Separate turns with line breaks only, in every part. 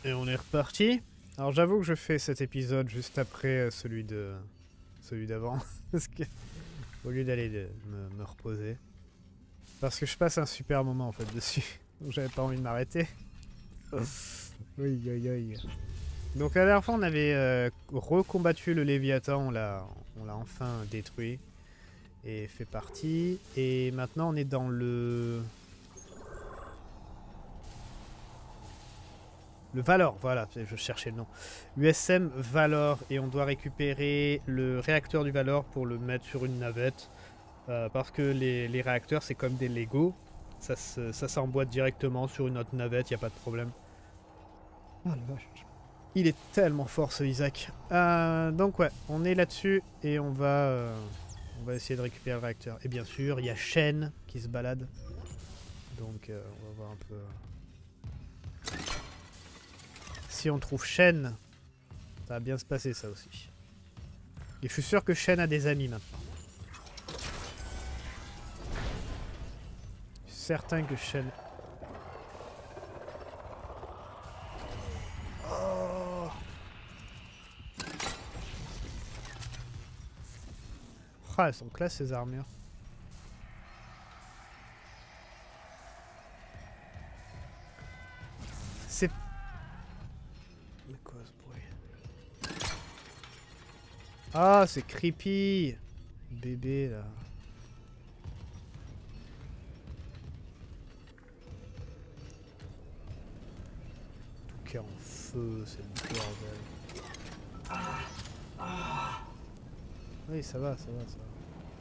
Et on est reparti. Alors j'avoue que je fais cet épisode juste après celui d'avant. Parce que au lieu d'aller me reposer. Parce que je passe un super moment en fait dessus. Donc j'avais pas envie de m'arrêter. Oui, oui, oui. Donc la dernière fois on avait recombattu le Léviathan, on l'a enfin détruit et fait partie. Et maintenant on est dans le Valor, voilà, je cherchais le nom. USM Valor, et on doit récupérer le réacteur du Valor pour le mettre sur une navette. Parce que les réacteurs, c'est comme des Lego. Ça s'emboîte directement sur une autre navette, il n'y a pas de problème. Oh la vache. Il est tellement fort ce Isaac. Donc ouais, on est là-dessus et on va essayer de récupérer le réacteur. Et bien sûr, il y a Shen qui se balade. Donc on va voir un peu... Si on trouve Shen, ça va bien se passer ça aussi. Et je suis sûr que Shen a des amis maintenant. Je suis certain que Shen... Oh, ah, elles sont classe ces armures. C'est... Mais quoi ce bruit? Ah, c'est creepy. Bébé là. Tout qui est en feu, c'est le bordel. Oui, ça va, ça va, ça va.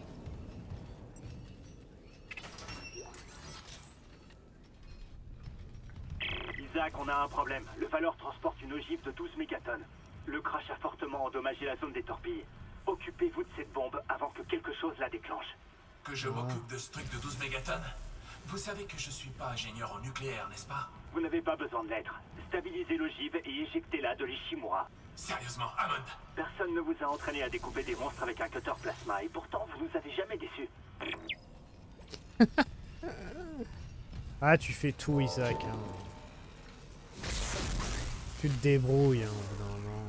Isaac, on a un problème. Le Valor transporte une ogive de 12 mégatonnes. Le crash a fortement endommagé la zone des torpilles. Occupez-vous de cette bombe avant que quelque chose la déclenche.
Que je m'occupe de ce truc de 12 mégatonnes? Vous savez que je suis pas ingénieur en nucléaire, n'est-ce pas?
Vous n'avez pas besoin de l'être. Stabilisez l'ogive et éjectez-la de l'Ishimura.
Sérieusement, Hammond?
Personne ne vous a entraîné à découper des monstres avec un cutter plasma et pourtant vous nous avez jamais déçus.
Ah, tu fais tout, Isaac. Hein. Tu te débrouilles, hein, au bout d'un moment.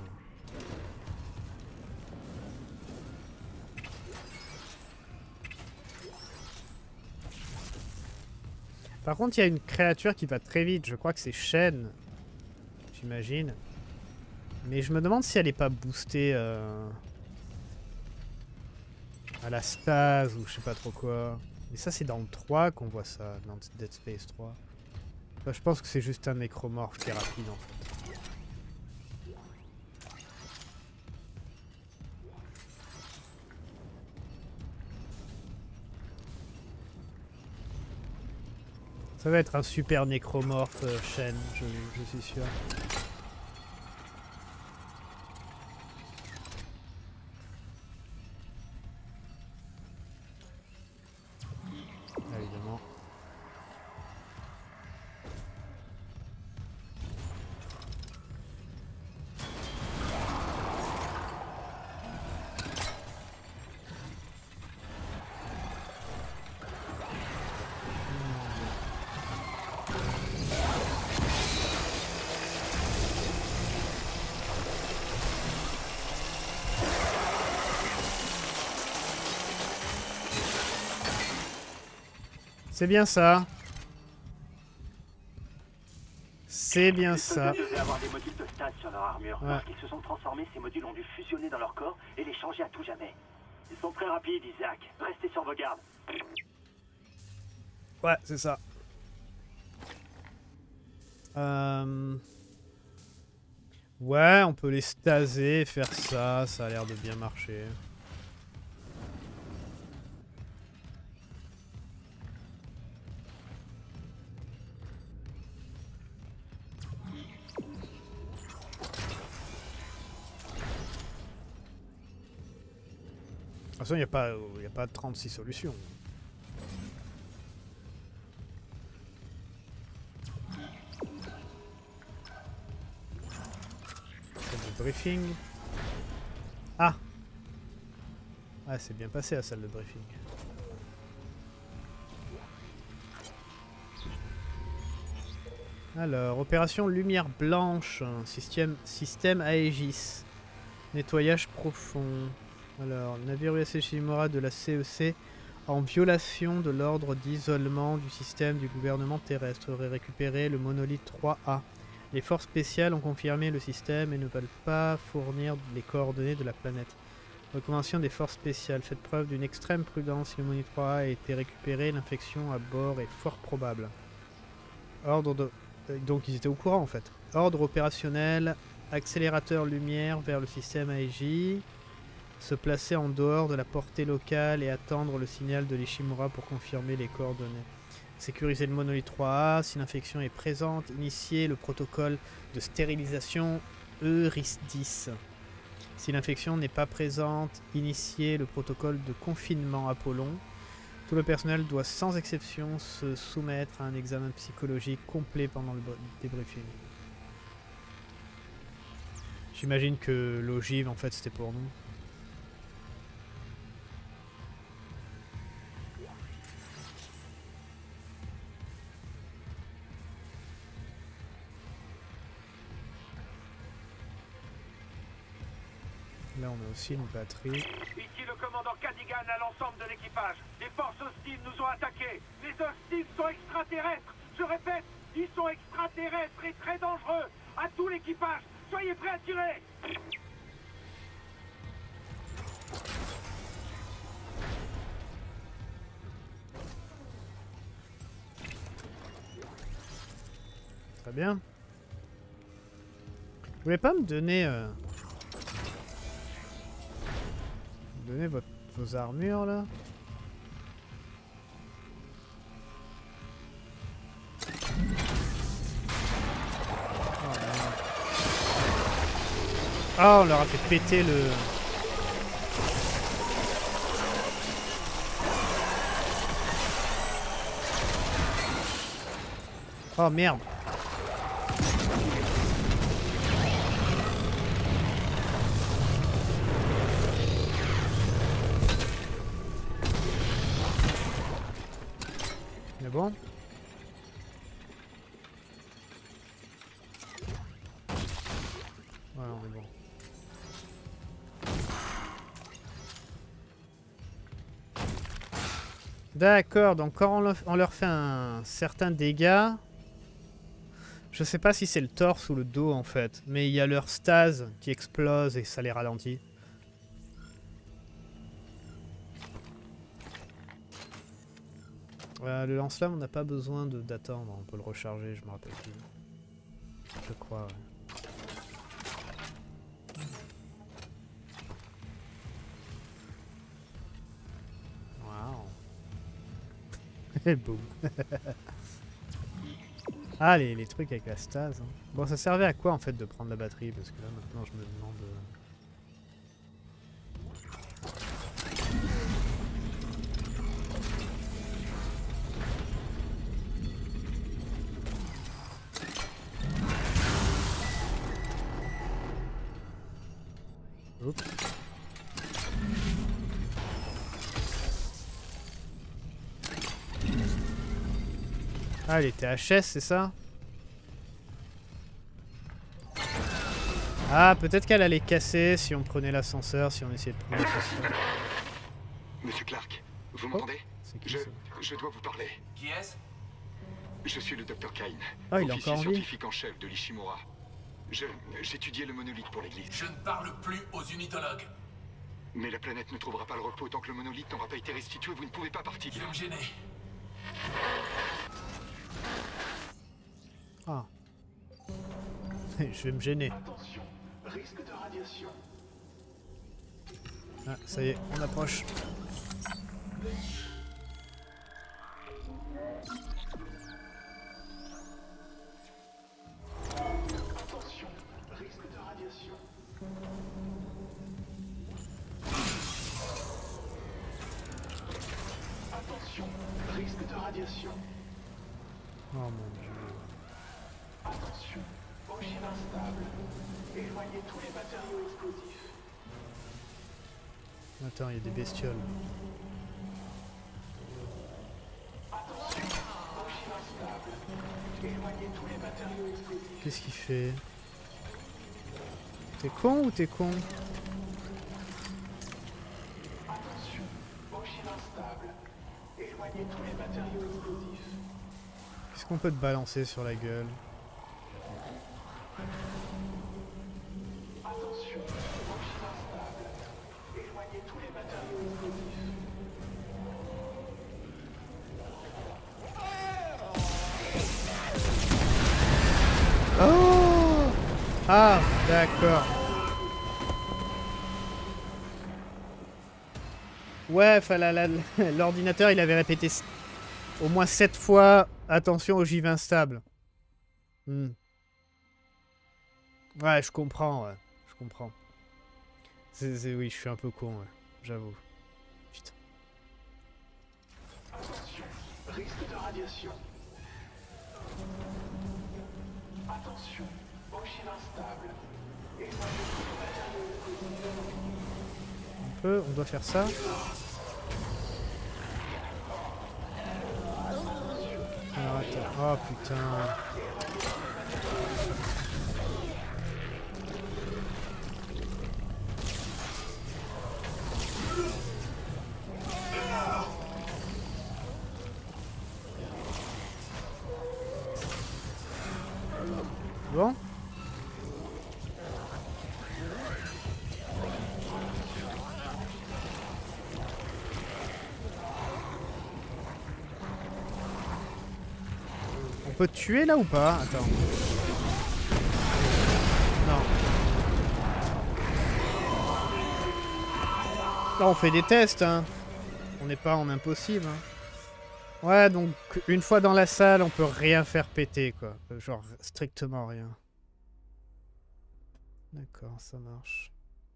Par contre, il y a une créature qui va très vite. Je crois que c'est Shen. J'imagine. Mais je me demande si elle n'est pas boostée à la stase ou je sais pas trop quoi. Mais ça, c'est dans le 3 qu'on voit ça, dans Dead Space 3. Enfin, je pense que c'est juste un nécromorphe qui est rapide en fait. Ça va être un super nécromorphe Shen, je suis sûr. Évidemment. C'est bien ça. C'est bien ça.
Les soldats devaient avoir des modules de stase sur leur armure.
Ouais.
Lorsqu'ils se sont transformés, ces modules ont dû fusionner dans leur corps et les changer à tout jamais. Ils sont très rapides, Isaac. Restez sur vos gardes.
Ouais, c'est ça. Ouais, on peut les staser, faire ça. Ça a l'air de bien marcher. De toute façon, il n'y a pas 36 solutions. Salle de briefing. Ah! Ah, c'est bien passé la salle de briefing. Alors, opération lumière blanche, système Aegis, nettoyage profond. Alors, navire USS Ishimura de la CEC en violation de l'ordre d'isolement du système du gouvernement terrestre aurait récupéré le monolithe 3A. Les forces spéciales ont confirmé le système et ne veulent pas fournir les coordonnées de la planète. Recommandation des forces spéciales. Faites preuve d'une extrême prudence. Si le monolithe 3A a été récupéré, l'infection à bord est fort probable. Ordre de... Donc ils étaient au courant en fait. Ordre opérationnel, accélérateur lumière vers le système AEJ. Se placer en dehors de la portée locale et attendre le signal de l'Ishimura pour confirmer les coordonnées. Sécuriser le monolithe 3A. Si l'infection est présente, initier le protocole de stérilisation ERIS-10. Si l'infection n'est pas présente, initier le protocole de confinement Apollon. Tout le personnel doit sans exception se soumettre à un examen psychologique complet pendant le débriefing. J'imagine que l'ogive en fait c'était pour nous. Là on a aussi une batterie.
Ici le commandant Cadigan à l'ensemble de l'équipage. Des forces hostiles nous ont attaqués. Les hostiles sont extraterrestres. Je répète, ils sont extraterrestres et très dangereux. À tout l'équipage, soyez prêts à tirer.
Très bien. Vous voulez pas me donner... Donnez vos armures là. Ah, on leur a fait péter le... Oh merde. Mais bon. Voilà, on est bon. D'accord, donc quand on leur fait un certain dégât, je sais pas si c'est le torse ou le dos en fait, mais il y a leur stase qui explose et ça les ralentit. Le lance-flamme, on n'a pas besoin d'attendre, on peut le recharger, je me rappelle plus. Je crois, ouais. Et boum. Ah, les trucs avec la stase. Hein. Bon, ça servait à quoi en fait de prendre la batterie? Parce que là maintenant je me demande... Oups. Ah, elle était HS, c'est ça? Ah, peut-être qu'elle allait casser si on prenait l'ascenseur, si on essayait de prendre l'ascenseur.
Monsieur Clark, vous m'entendez?
C'est qui ça?
Je dois vous parler.
Qui est-ce?
Je suis le Dr Kane,
Ah, il est
officier
encore en vie.
scientifique en chef de l'Ishimura. J'étudiais le monolithe pour l'église.
Je ne parle plus aux unitologues.
Mais la planète ne trouvera pas le repos tant que le monolithe n'aura pas été restitué. Vous ne pouvez pas partir.
Je vais me gêner.
Ah. Je vais me gêner.
Attention, risque de radiation.
Ah, ça y est, on approche.
Attention, risque de radiation. Attention, risque de radiation.
Oh mon dieu.
Attention, ogive instable. Éloignez tous les matériaux explosifs.
Attends, il y a des bestioles.
Attention, ogive instable. Éloignez
Qu'est-ce qu'il fait? T'es con ou t'es con? Qu'est-ce qu'on peut te balancer sur la gueule? Oh! Ah, d'accord. Ouais, l'ordinateur il avait répété au moins 7 fois attention aux ogives instables. Hmm. Ouais, je comprends, ouais. Je comprends. Oui, je suis un peu con, ouais. J'avoue. Putain.
Attention, risque de radiation. Attention, ogive instable.
On doit faire ça. Alors attends. Oh putain. Bon. On peut te tuer là ou pas? Attends. Non. Là on fait des tests, hein. On n'est pas en impossible, hein. Ouais, donc une fois dans la salle, on peut rien faire péter, quoi. Genre strictement rien. D'accord, ça marche.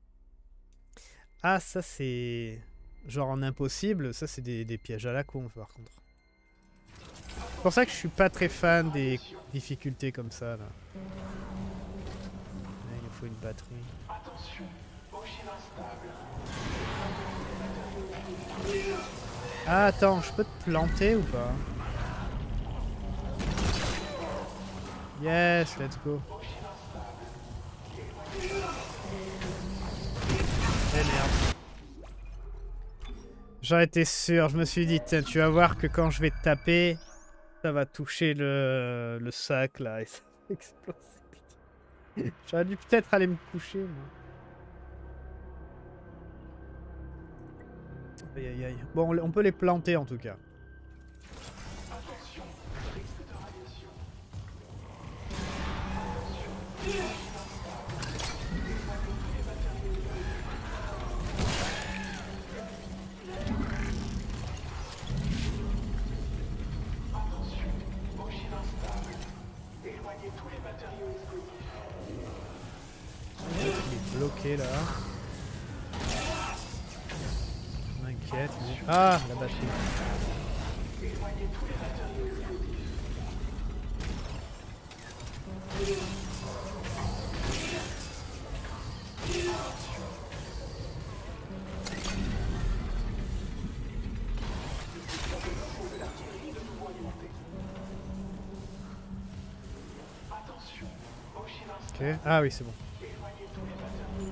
Ah, ça c'est... Genre en impossible, ça c'est des pièges à la con, par contre. C'est pour ça que je suis pas très fan des difficultés comme ça, là. Ouais, il faut une batterie.
Attention, ogive instable.
Ah, attends, je peux te planter ou pas? Yes, let's go. Eh merde. J'en étais sûr, je me suis dit, tiens, tu vas voir que quand je vais te taper, ça va toucher le sac là et ça va exploser. J'aurais dû peut-être aller me coucher, moi. Aïe aïe aïe. Bon, on peut les planter en tout cas.
Attention, risque de radiation. Attention, ogive instable. Éloignez tous les matériaux explosifs.
Il est bloqué là. M'inquiète. Ah, la batterie.
Éloignez tous les matériaux explosifs. Attention, ogive instable.
Ok. Ah oui, c'est bon.
Éloignez tous les matériaux.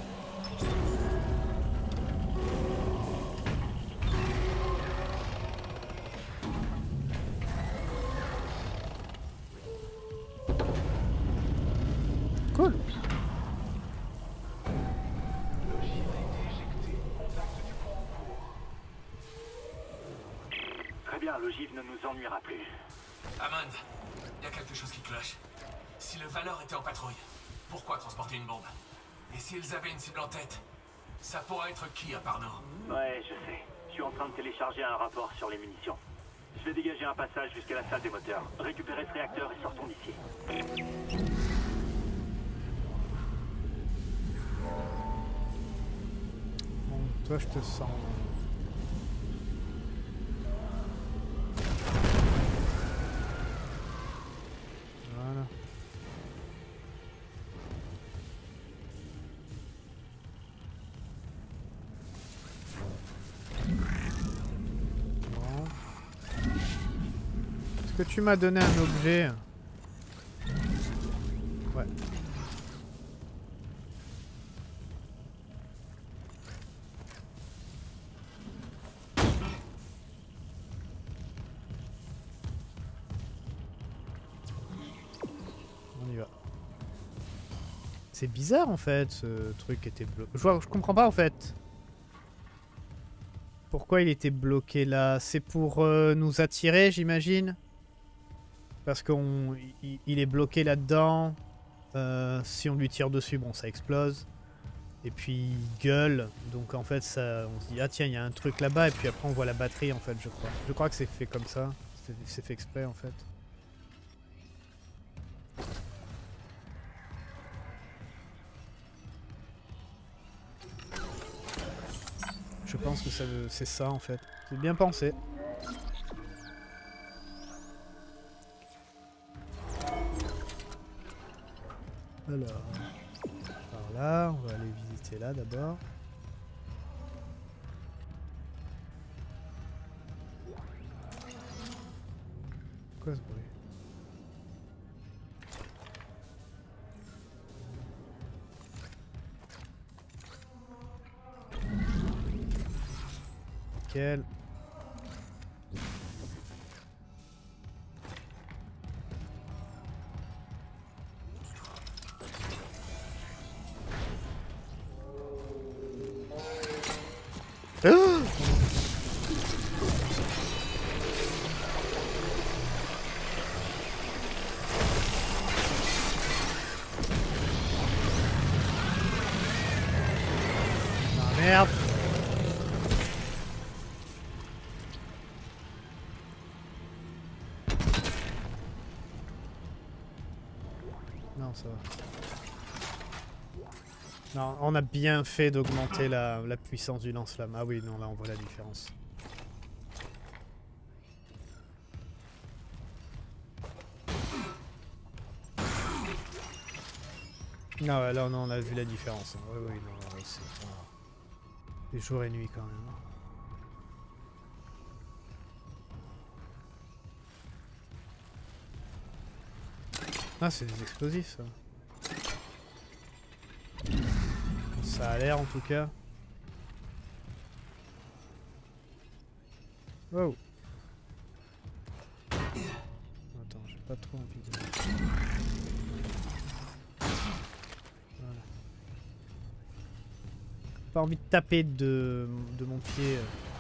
Cool.
L'ogive a été éjectée. Contact du pont en cours.
Très bien, l'ogive ne nous ennuiera plus.
Hammond, il y a quelque chose qui cloche. Si le Valor était en patrouille, pourquoi transporter une bombe? Et s'ils avaient une cible en tête, ça pourrait être qui à part nous?
Ouais, je sais. Je suis en train de télécharger un rapport sur les munitions. Je vais dégager un passage jusqu'à la salle des moteurs. Récupérer ce réacteur et sortons d'ici.
Bon, toi, je te sens. Voilà. Bon. Est-ce que tu m'as donné un objet? Ouais. On y va. C'est bizarre en fait, ce truc était bloqué. Je comprends pas en fait. Pourquoi il était bloqué là? C'est pour nous attirer, j'imagine. Parce qu'il est bloqué là-dedans. Si on lui tire dessus, bon, ça explose. Et puis il gueule. Donc en fait, ça, on se dit, ah tiens, il y a un truc là-bas. Et puis après, on voit la batterie en fait, je crois. Je crois que c'est fait comme ça. C'est fait exprès en fait. Je pense que c'est ça en fait. C'est bien pensé. Alors, par là, on va aller visiter là d'abord. Quoi ce bruit? Nickel. Ah merde. Non, ça va. Non, on a bien fait d'augmenter la puissance du lance-flamme. Ah oui, non, là on voit la différence. Non, ouais, là non, on a vu la différence. Oui, oui, non, ouais, c'est pas... C'est jour et nuit quand même. Ah, c'est des explosifs, ça. Ça a l'air, en tout cas. Wow. Attends, j'ai pas trop envie de... Voilà. Pas envie de taper de mon pied.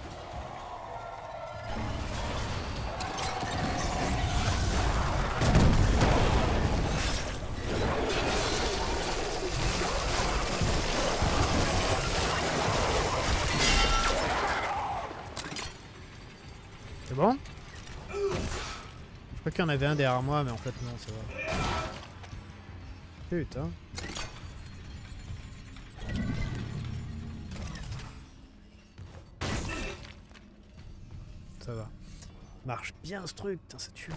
C'est bon? Je crois qu'il y en avait un derrière moi, mais en fait non, ça va. Putain. Ça va. Marche bien ce truc, putain, ça tue.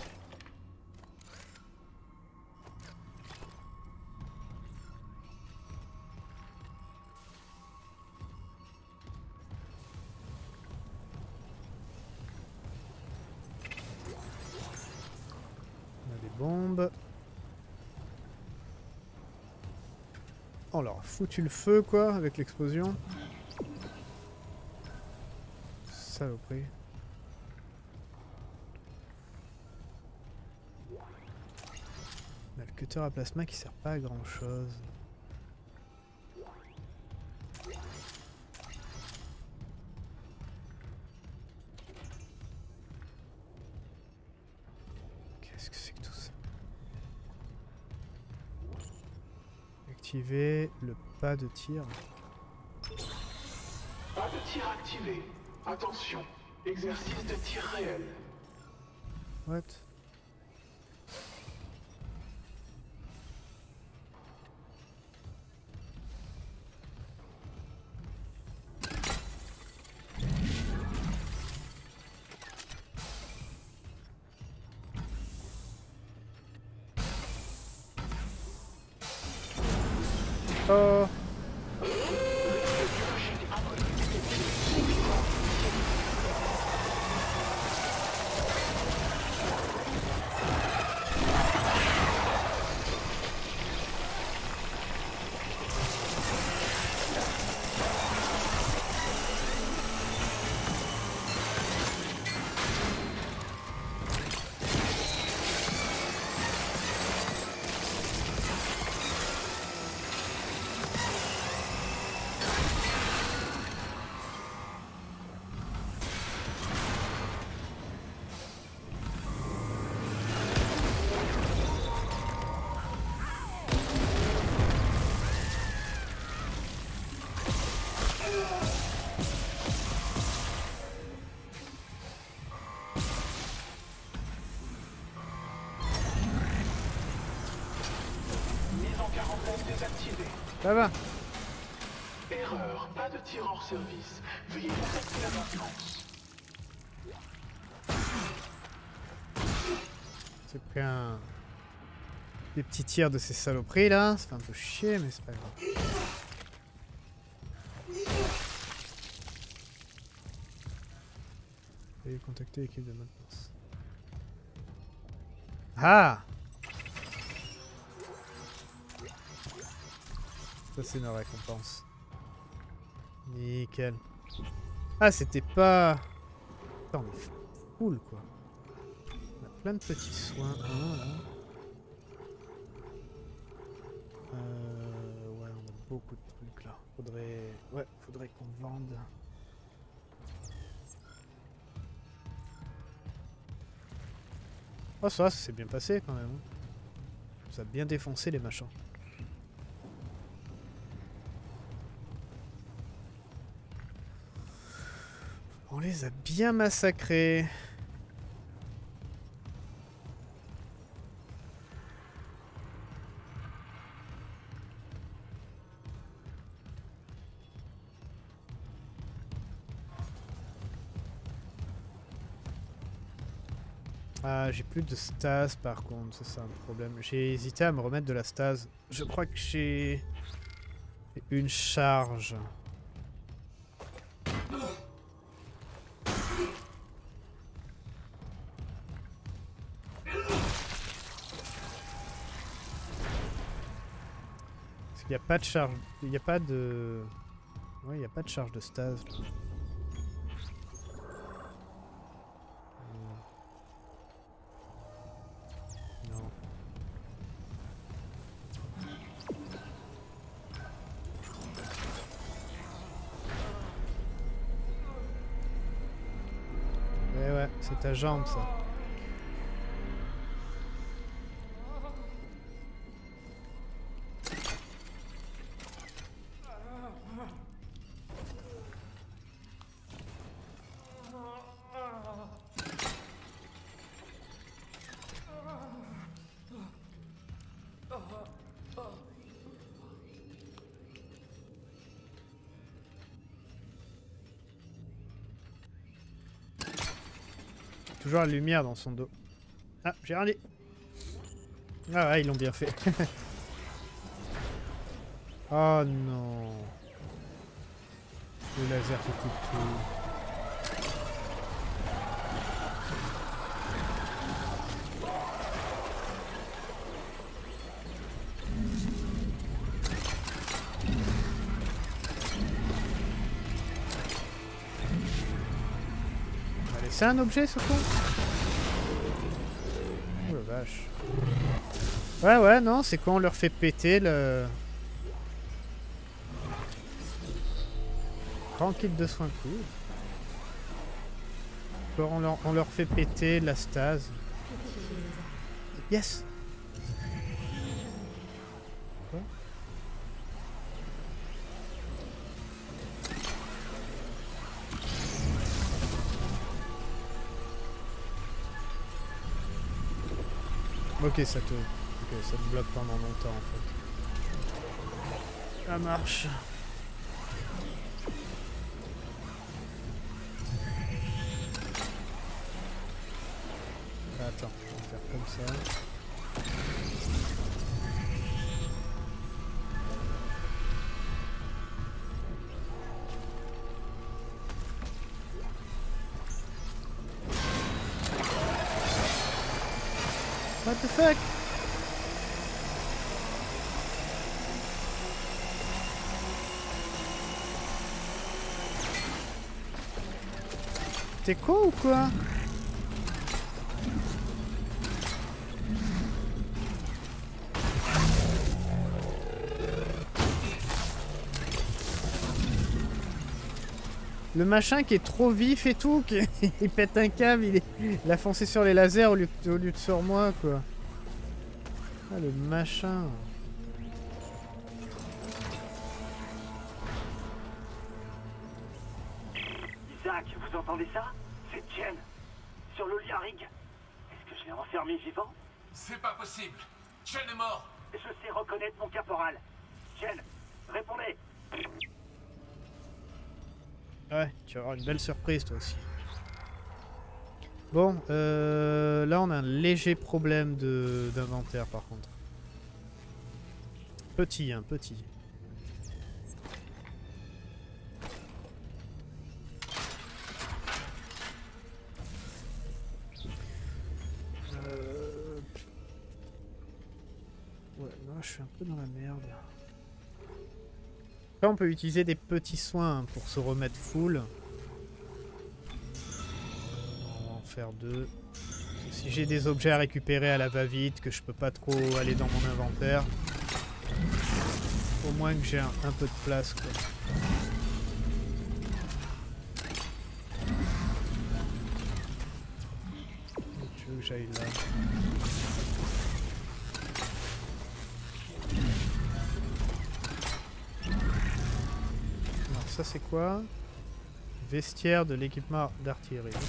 On a des bombes. On leur a foutu le feu, quoi, avec l'explosion. Saloperie. On a le cutter à plasma qui sert pas à grand chose. Qu'est-ce que c'est que tout ça? Activer le pas de tir.
Pas de tir activé. Attention, exercice de tir réel.
What? Oh.
Quarantaine désactivée.
Ça va.
Erreur, pas de tir hors service. Veuillez contacter la maintenance.
J'ai pris des petits tirs de ces saloperies là. Ça fait un peu chier, mais c'est pas grave. Veuillez contacter l'équipe de maintenance. Ah! Ça c'est une récompense. Nickel. Ah c'était pas... Attends mais cool quoi. On a plein de petits soins. Ah, là. Ouais on a beaucoup de trucs là. Faudrait qu'on vende. Oh ça s'est bien passé quand même. Ça a bien défoncé les machins. On les a bien massacrés. Ah, j'ai plus de stase par contre, ça c'est un problème. J'ai hésité à me remettre de la stase. Je crois que j'ai une charge. Il n'y a pas de charge. Il n'y a pas de... Ouais, il n'y a pas de charge de stase. Non. Eh ouais, c'est ta jambe ça. Toujours la lumière dans son dos. Ah, j'ai rien dit. Ah ouais, ils l'ont bien fait. Oh non. Le laser qui coupe tout. Allez, c'est un objet ce con? Oh la vache. Ouais, non, c'est quand on leur fait péter le... Grand kit de soins cool. On leur fait péter la stase. Yes. Quoi? Ok, ça te bloque pendant longtemps en fait. Ça marche. Attends, on va faire comme ça. What the fuck? T'es con ou quoi? Le machin qui est trop vif et tout, il pète un câble, il a foncé sur les lasers au lieu de sur moi, quoi. Ah, le machin.
Isaac, vous entendez ça? C'est Jen. Sur le lit à Rig. Est-ce que je l'ai enfermé vivant?
C'est pas possible. Chen est mort.
Je sais reconnaître mon caporal. Jen, répondez.
Ouais, tu vas avoir une belle surprise toi aussi. Bon, là on a un léger problème d'inventaire par contre. Petit, hein, petit. Ouais, là je suis un peu dans la merde. Là on peut utiliser des petits soins pour se remettre full. On va en faire 2. Si j'ai des objets à récupérer à la va-vite, que je peux pas trop aller dans mon inventaire, au moins que j'ai un peu de place quoi. Tu veux que j'aille là? Alors ça c'est quoi? Vestiaire de l'équipement d'artillerie. Okay.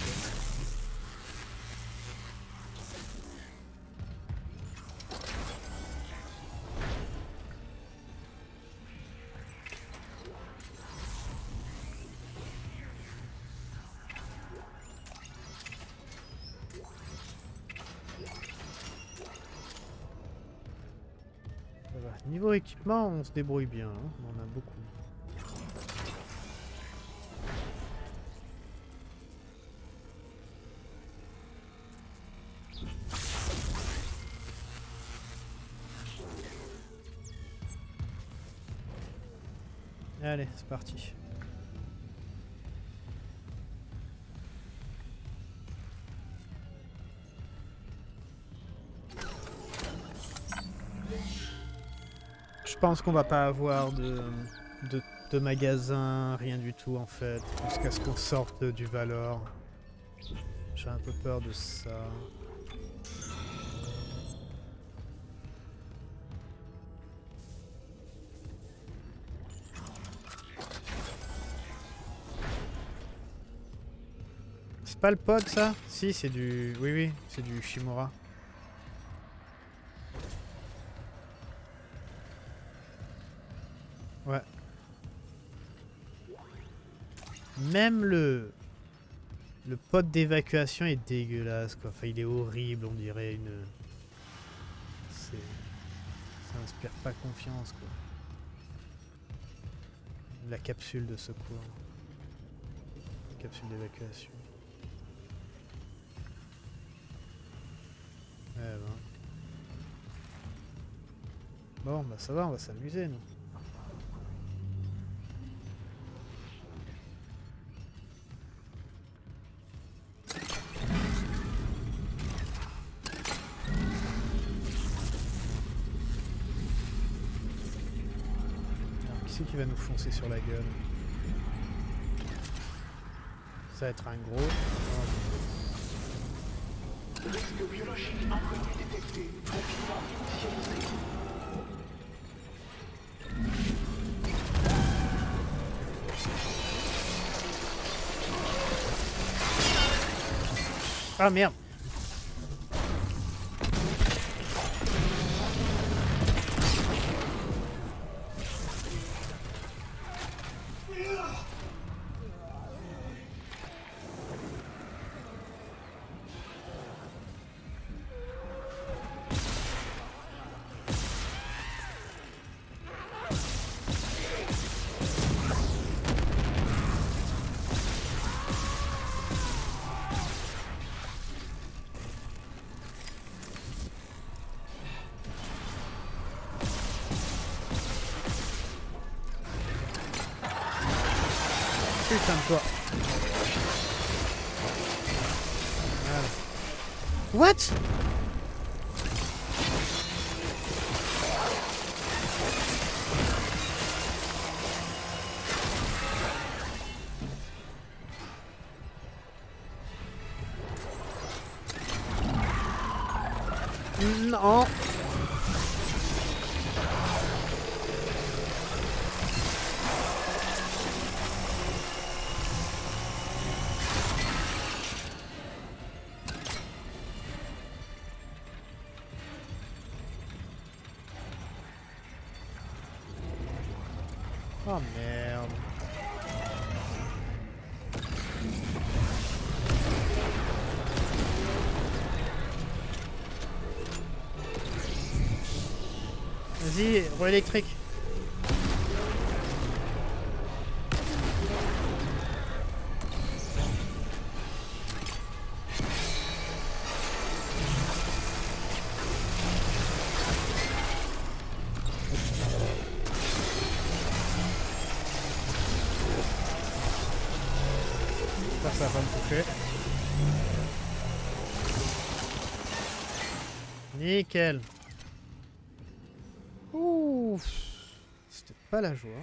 Niveau équipement, on se débrouille bien, hein. On en a beaucoup. Allez, c'est parti. Je pense qu'on va pas avoir de magasin, rien du tout en fait, jusqu'à ce qu'on sorte du Valor. J'ai un peu peur de ça. C'est pas le pod ça? Si, c'est du... Oui, oui, c'est du Shimura. Ouais. Même le pod d'évacuation est dégueulasse quoi. Enfin il est horrible, on dirait une... Ça inspire pas confiance quoi. La capsule de secours. La capsule d'évacuation. Ouais, ben. Bon bah ça va, on va s'amuser nous. Qui va nous foncer sur la gueule? Ça va être un gros.
Risque biologique inconnu détecté. Confinement initialisé.
Ah merde! Putain de toi. Voilà. What? Non. Oh merde. Vas-y, roi électrique. Ça va me toucher. Nickel. Ouh, c'était pas la joie.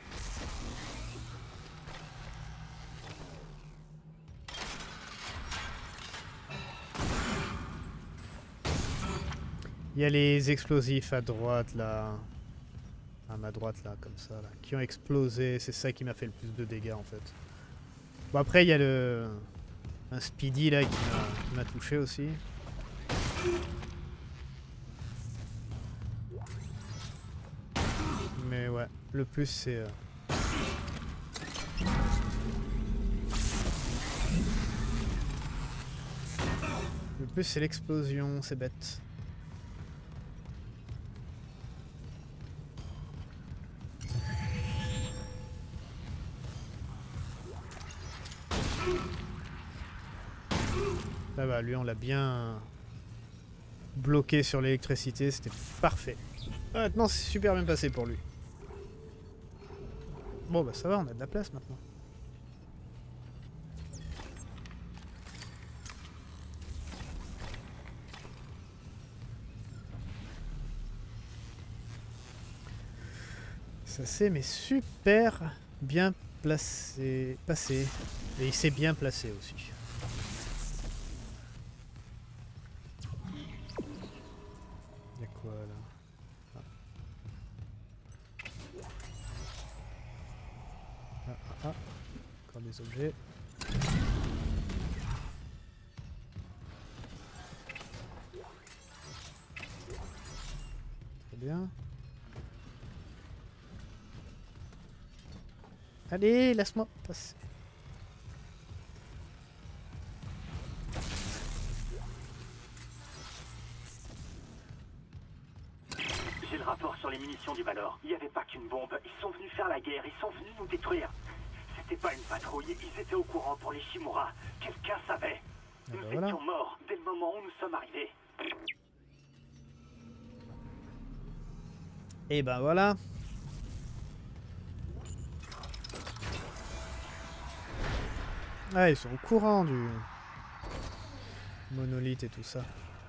Il y a les explosifs à droite là. À ma droite là, comme ça, là, qui ont explosé. C'est ça qui m'a fait le plus de dégâts en fait. Bon après il y a le... un speedy là qui m'a touché aussi. Mais ouais, le plus c'est... Le plus c'est l'explosion, c'est bête. Ça va, lui on l'a bien bloqué sur l'électricité, c'était parfait. Maintenant c'est super bien passé pour lui. Bon bah ça va, on a de la place maintenant. Ça s'est mais super bien passé. Et il s'est bien placé aussi. Il y a quoi là? Encore des objets. Très bien. Allez, laisse-moi passer.
J'ai le rapport sur les munitions du Valor. Il n'y avait pas qu'une bombe. Ils sont venus faire la guerre. Ils sont venus nous détruire. C'était pas une patrouille. Ils étaient au courant pour les Shimura. Quelqu'un savait.
Ah bah
Nous
voilà.
étions morts dès le moment où nous sommes arrivés.
Et ben voilà. Ah, ils sont au courant du monolithe et tout ça.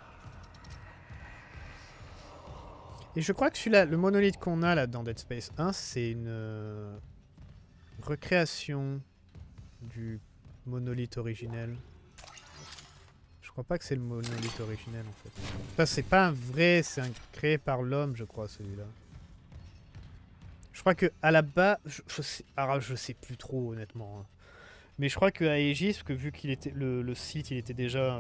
Et je crois que celui-là, le monolithe qu'on a là dans Dead Space 1, c'est une recréation du monolithe originel. Je crois pas que c'est le monolithe originel en fait. Enfin, c'est pas un vrai, c'est un créé par l'homme, je crois, celui-là. Je crois que à la base, je sais plus trop honnêtement. Hein. Mais je crois qu'à Aegis, que vu qu'il était le site, il était déjà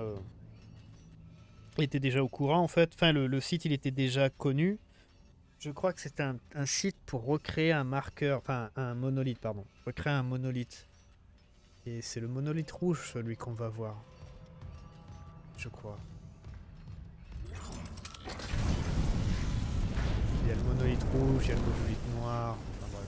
au courant en fait. Enfin, le site, il était déjà connu. Je crois que c'était un site pour recréer un marqueur, enfin un monolithe, pardon. Recréer un monolithe. Et c'est le monolithe rouge, celui qu'on va voir. Je crois. Il y a le monolithe rouge, il y a le monolithe noir. Enfin bref.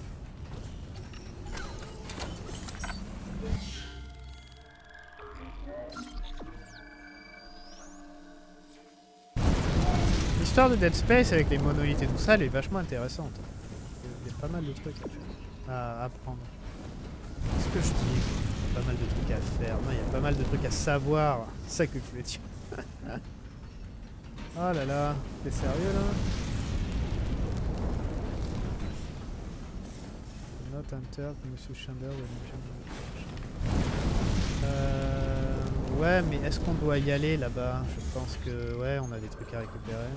L'histoire de Dead Space avec les monolithes et tout ça, elle est vachement intéressante. Il y a pas mal de trucs à apprendre. C'est ce que je dis. Il y a pas mal de trucs à faire. Non, il y a pas mal de trucs à savoir. C'est ça que je voulais dire. Oh là là, t'es sérieux là? Not enter, Monsieur Chamber. Ouais, mais est-ce qu'on doit y aller là-bas? Je pense que ouais, on a des trucs à récupérer.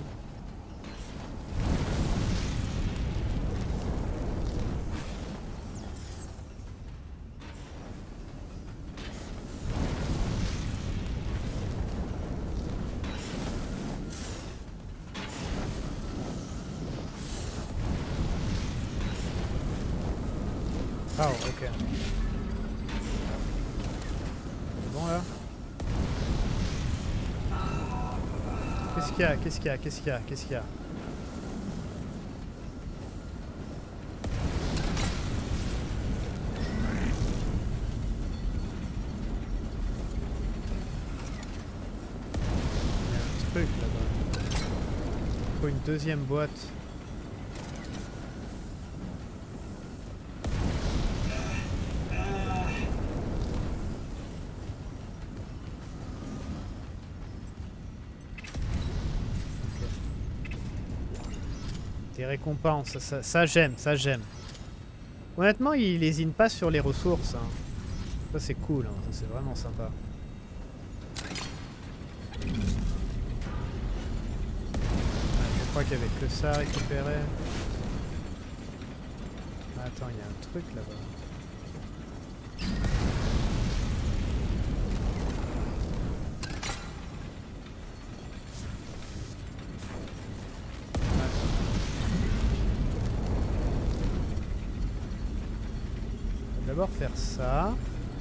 Ah, ok. C'est bon là? Qu'est-ce qu'il y a? Qu'est-ce qu'il y a? Qu'est-ce qu'il y a? Qu'est-ce qu'il y a? Il y a un truc là-bas. Il faut une deuxième boîte. Des récompenses, ça j'aime, ça j'aime. Honnêtement, il lésine pas sur les ressources. Hein. Ça c'est cool, hein. Ça c'est vraiment sympa. Je crois qu'il y avait que ça à récupérer. Attends, il y a un truc là-bas. D'abord faire ça.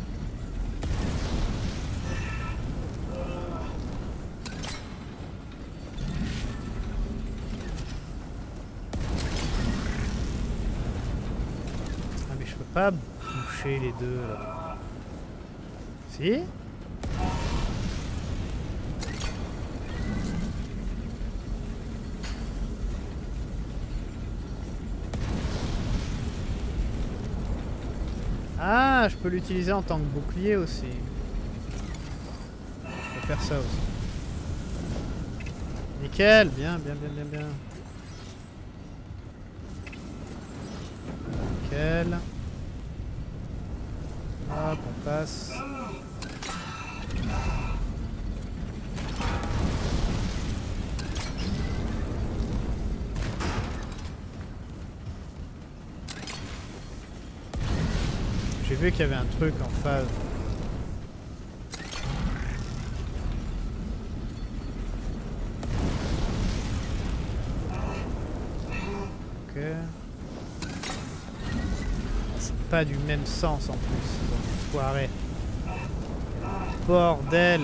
Ah mais je peux pas boucher les deux là. Si? Ah, je peux l'utiliser en tant que bouclier aussi. Je peux faire ça aussi. Nickel, bien. Nickel. Hop, on passe. J'ai vu qu'il y avait un truc en phase. Ok. C'est pas du même sens en plus. Foiré. Bordel.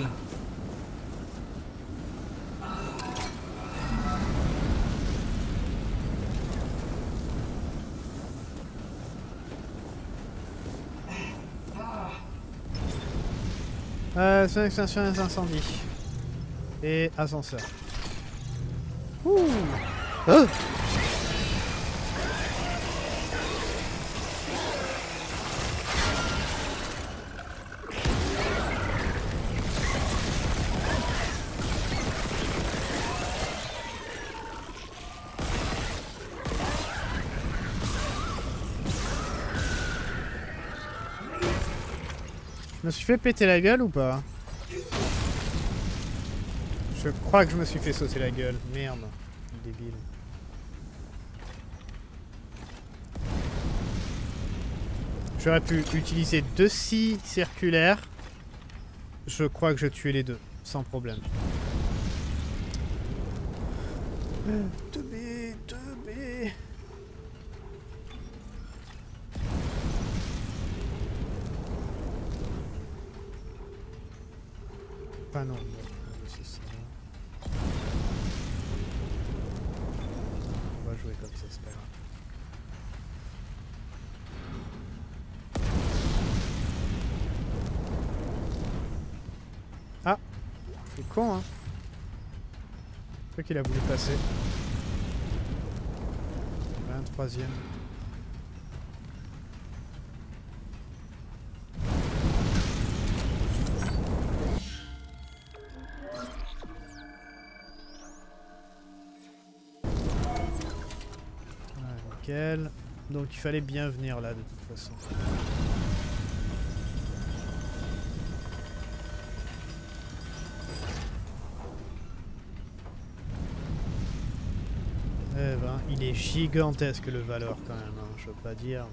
Extinction des incendies. Et ascenseur. Ouh. Oh. Je me suis fait péter la gueule ou pas? Je crois que je me suis fait sauter la gueule. Merde. Débile. J'aurais pu utiliser 2 scies circulaires. Je crois que je tuais les deux. Sans problème. 2B, 2B. Ah non, c'est ça. On va jouer comme ça, c'est pas grave. Ah, c'est con, hein. C'est toi qu'il a voulu passer. 23e. Donc il fallait bien venir là de toute façon. Eh ben, il est gigantesque le Valor quand même, hein, je veux pas dire,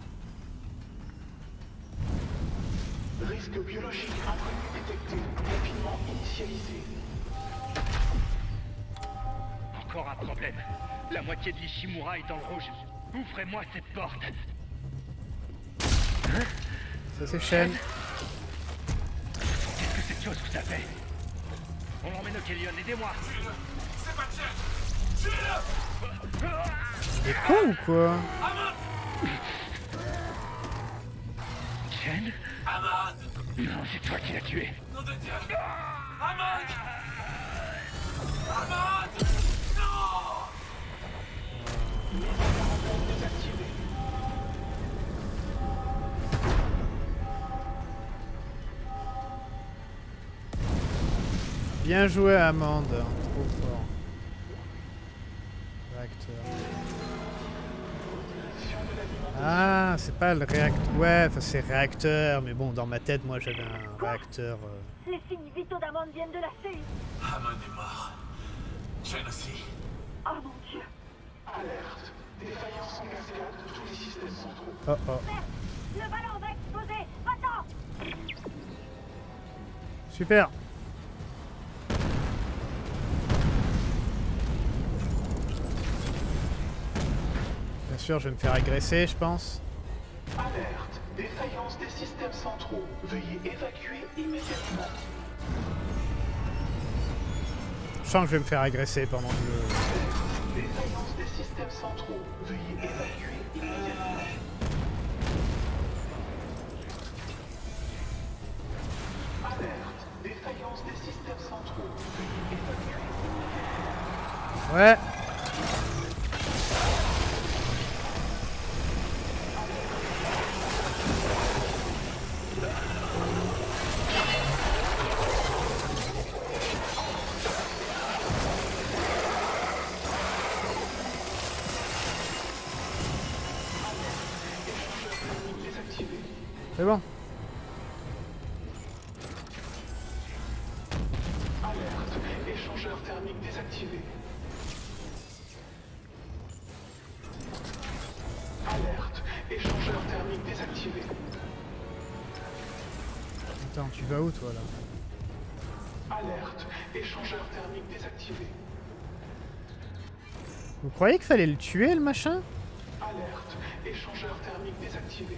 mais...
Risque biologique inconnu détecté. Confinement initialisé.
Encore un problème. La moitié de l'Ishimura est dans le rouge. Ouvrez-moi cette porte.
Ça c'est Shen.
Qu'est-ce que cette chose vous a fait? On l'emmène au Kellion, aidez-moi.
C'est pas Chen.
Il est con ou quoi?
Chen?
Amon!
Non, c'est toi qui l'as tué.
Nom de Dieu! Amon! Amon! Non!
Bien joué Amande, trop fort. Réacteur. Ah, c'est pas le réacteur. Ouais, enfin c'est réacteur, mais bon, dans ma tête, moi j'avais un réacteur.
Les signes vitaux d'Amande viennent de lâcher.
Amon est mort. Chen aussi.
Oh mon Dieu.
Alerte. Défaillance en cascade de tous les systèmes centraux.
Oh oh.
Merde, le ballon va exploser. Attends.
Super. Bien sûr, je vais me faire agresser, je pense.
Alerte. Défaillance des systèmes centraux. Veuillez évacuer immédiatement.
Je sens que je vais me faire agresser pendant que
Défaillance des systèmes centraux. Veuillez évacuer immédiatement. Alerte. Défaillance des systèmes centraux. Veuillez évacuer.
Ouais. C'est bon.
Alerte. Échangeur thermique désactivé. Alerte. Échangeur thermique désactivé.
Attends, tu vas où toi là?
Alerte. Échangeur thermique désactivé.
Vous croyez qu'il fallait le tuer le machin?
Alerte. Échangeur thermique désactivé.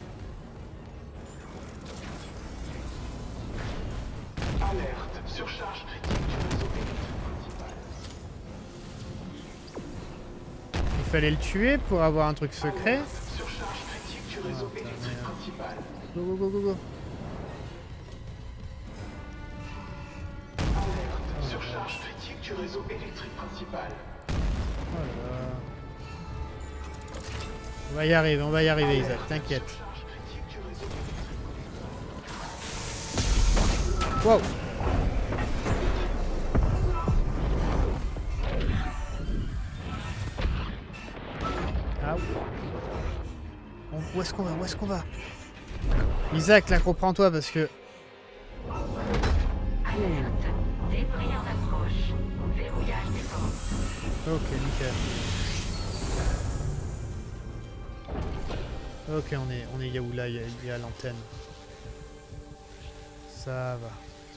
Alerte. Surcharge critique du réseau électrique principal.
Il fallait le tuer pour avoir un truc secret?
Alerte. Surcharge critique du réseau électrique principal.
Go go go go go.
Alerte. Surcharge critique du réseau électrique principal.
Oh là là. On va y arriver Isaac, t'inquiète.
Surcharge critique du réseau électrique.
Wow. Ah, où est-ce qu'on va? Où est-ce qu'on va? Isaac, là, reprends-toi parce que...
Alerte. Débris en approche. Verrouillage des portes.
Ok, nickel. Ok, on est Yaou là, il y a l'antenne. Ça va.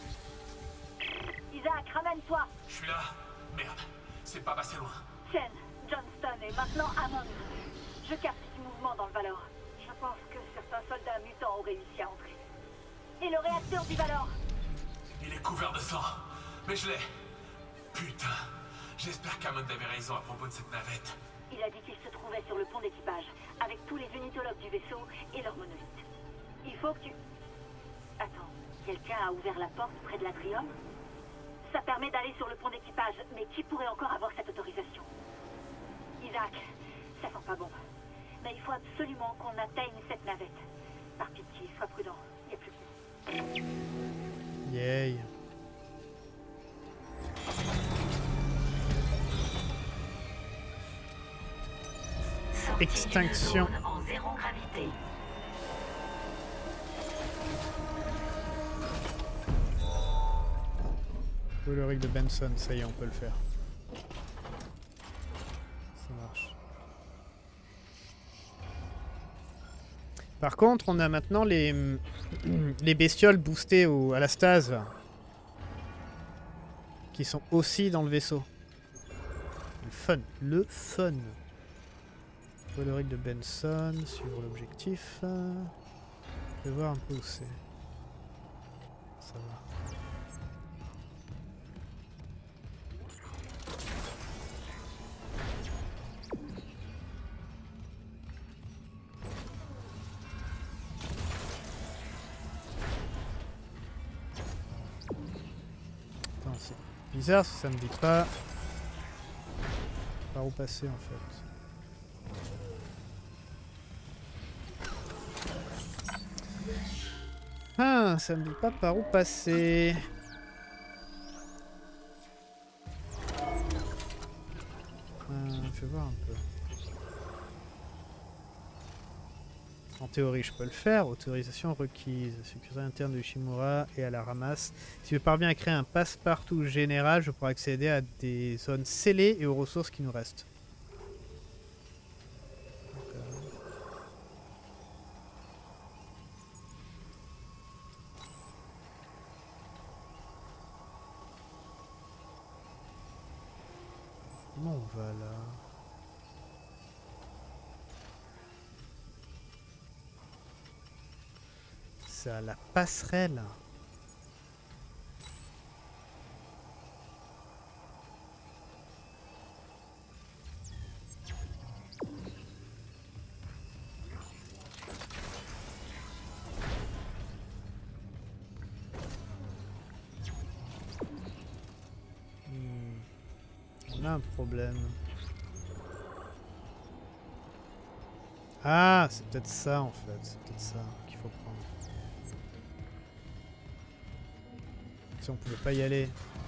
Isaac, ramène-toi.
Je suis là. Merde. C'est pas passé loin.
Chen, Johnston et maintenant Amon. Je capte du mouvement dans le Valor. Je pense que certains soldats mutants ont réussi à entrer. Et le réacteur du Valor?
Il est couvert de sang. Mais je l'ai. Putain. J'espère qu'Amon avait raison à propos de cette navette.
Il a dit qu'il se trouvait sur le pont d'équipage, avec tous les unitologues du vaisseau et leur monolithe. Il faut que tu... Attends, quelqu'un a ouvert la porte près de l'atrium? Ça permet d'aller sur le pont d'équipage, mais qui pourrait encore avoir cette autorisation? Isaac, ça sent pas bon. Mais il faut absolument qu'on atteigne cette navette. Par pitié, sois prudent, il n'y a plus que...
Yay. Extinction.
En zéro gravité.
Colorique de Benson, ça y est, on peut le faire. Ça marche. Par contre, on a maintenant les bestioles boostées à la stase, là, qui sont aussi dans le vaisseau. Le fun. Le fun. Colorique de Benson, suivre l'objectif. Je vais voir un peu où c'est. Ça va. Attends, c'est bizarre si ça me dit pas par où passer en fait. Ah, ça me dit pas par où passer. Je vais voir un peu. En théorie, je peux le faire. Autorisation requise. Sécurité interne de Ishimura et à la ramasse. Si je parviens à créer un passe-partout général, je pourrai accéder à des zones scellées et aux ressources qui nous restent. Comment on va là? C'est à la passerelle. On a un problème. Ah, c'est peut-être ça en fait. C'est peut-être ça qu'il faut prendre. Si on pouvait pas y aller.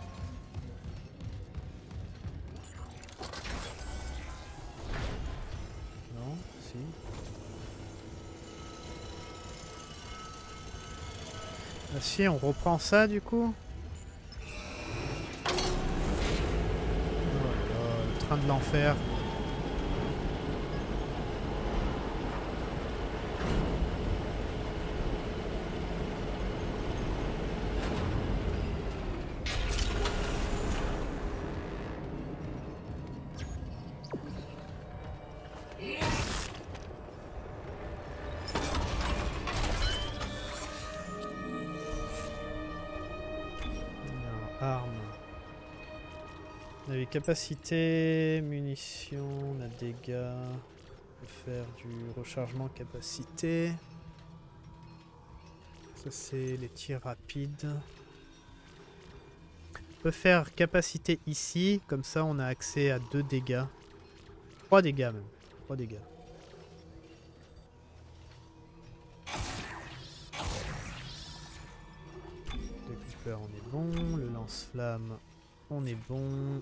Non, si. Ah si, on reprend ça du coup. Le train de l'enfer. On avait capacité, munitions, on a dégâts. On peut faire du rechargement capacité. Ça c'est les tirs rapides. On peut faire capacité ici, comme ça on a accès à 2 dégâts. 3 dégâts même. 3 dégâts. Découpeur on est bon, le lance-flamme on est bon.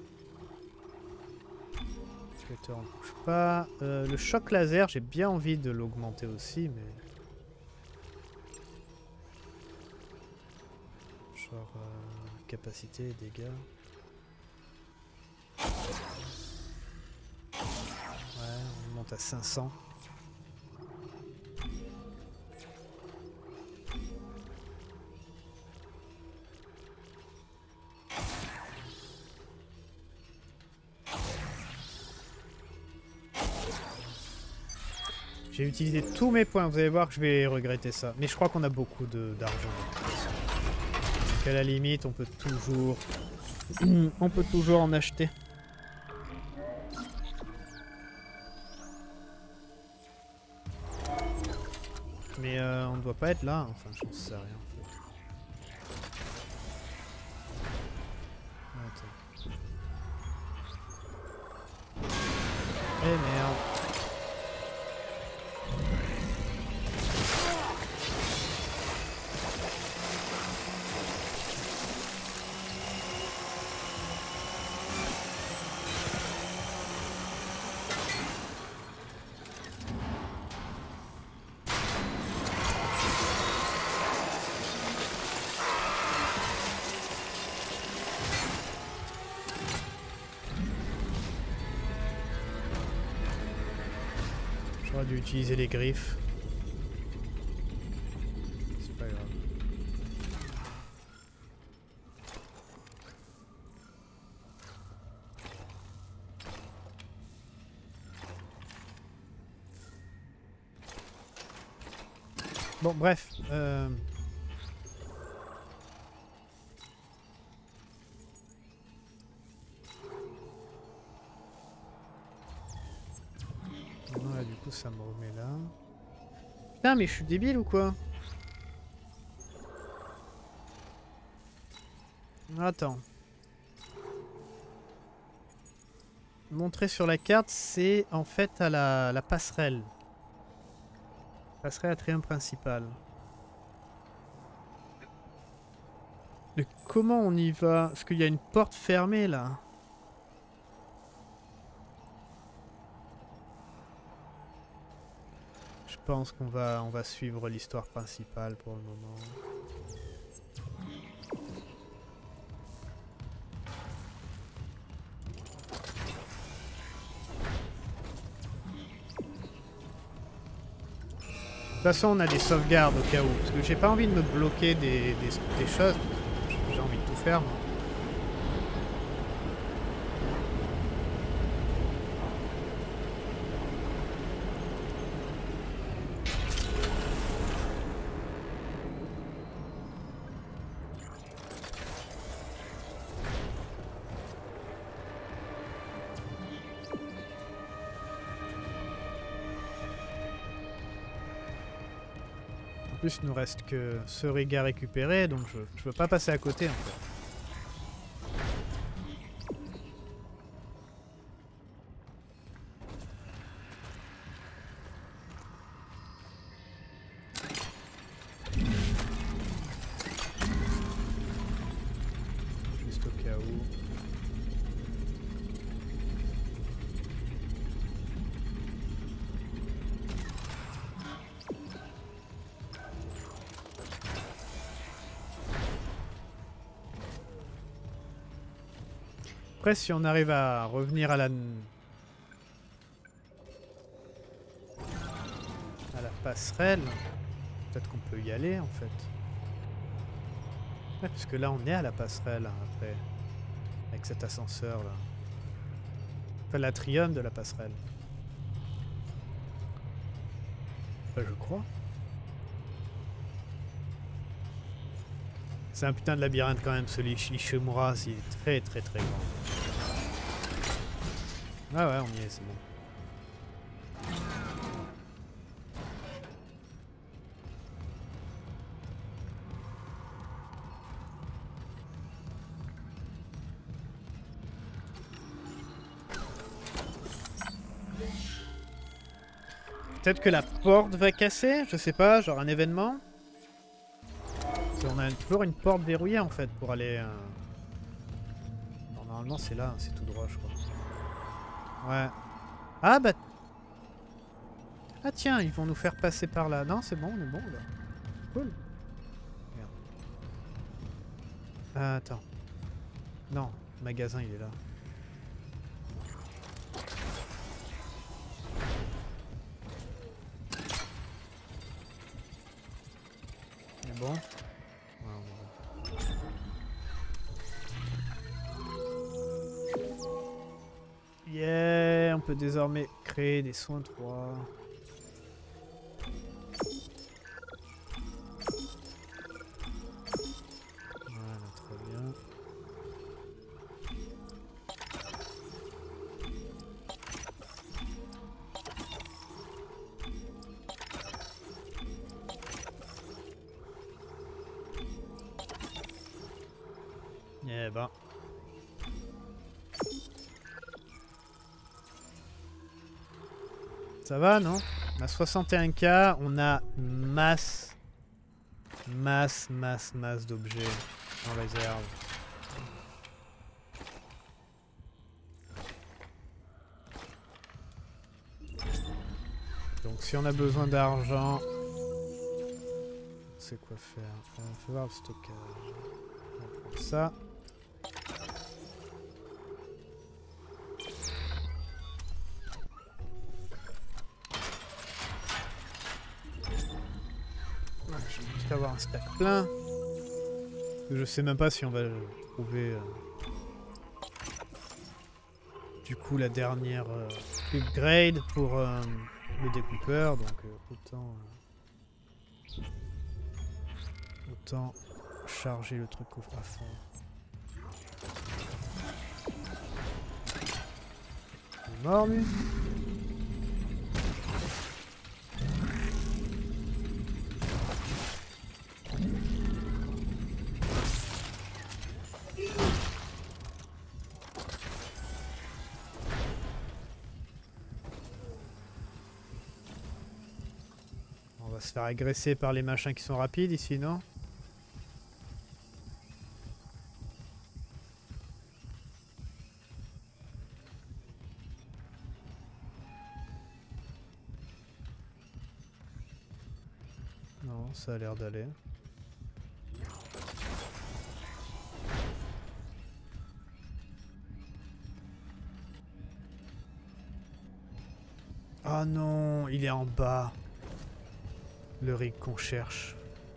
On ne bouge pas. Le choc laser, j'ai bien envie de l'augmenter aussi, mais... Genre... capacité et dégâts. Ouais, on monte à 500. J'ai utilisé tous mes points, vous allez voir que je vais regretter ça. Mais je crois qu'on a beaucoup d'argent. Donc à la limite, on peut toujours... on peut toujours en acheter. Mais on ne doit pas être là, enfin j'en sais rien. Attends. Eh merde. J'aurais dû utiliser les griffes. C'est pas grave. Bon, bref. Non, là, du coup, ça me remet là. Putain, mais je suis débile ou quoi? Attends. Montrer sur la carte, c'est en fait à la passerelle. Passerelle atrium principal. Mais comment on y va? Parce qu'il y a une porte fermée là. Je pense qu'on va suivre l'histoire principale pour le moment. De toute façon, on a des sauvegardes au cas où. Parce que j'ai pas envie de me bloquer des choses. J'ai envie de tout faire. Moi. En plus, il nous reste que ce rig à récupérer, donc je veux pas passer à côté en fait. Juste au cas où. Après, si on arrive à revenir à la passerelle, peut-être qu'on peut y aller en fait. Ouais, parce que là, on est à la passerelle hein, après, avec cet ascenseur là. Enfin, l'atrium de la passerelle. Enfin, je crois. C'est un putain de labyrinthe quand même, ce Ishimura, il est très très très grand. Ah ouais, on y est, c'est bon. Peut-être que la porte va casser, je sais pas, genre un événement. On a toujours une porte verrouillée en fait pour aller... Non, normalement c'est là, c'est tout droit je crois. Ouais. Ah bah... Ah tiens, ils vont nous faire passer par là. Non, c'est bon, on est bon là. Cool. Merde. Ah, attends. Non, le magasin il est là. C'est bon. Yeah, on peut désormais créer des soins 3. Voilà, très bien. Eh ben. Ça va, non? On a 61K, on a masse d'objets en réserve. Donc si on a besoin d'argent, on sait quoi faire. On va voir le stockage. On va prendre ça. Je vais juste avoir un stack plein. Je sais même pas si on va trouver du coup la dernière upgrade pour le découpeur, donc autant Autant charger le truc à fond. Il est mort lui. On va se faire agresser par les machins qui sont rapides ici, non? Non, ça a l'air d'aller. Ah non, il est en bas. Le rig qu'on cherche.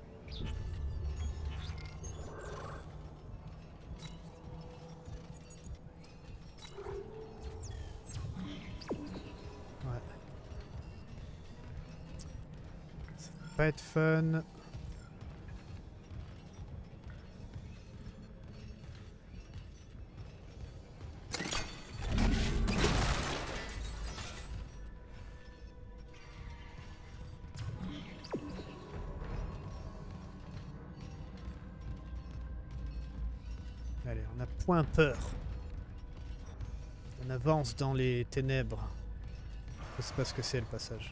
Ouais. Ça va pas être fun. Allez, on a point peur. On avance dans les ténèbres. Je sais pas ce que c'est le passage.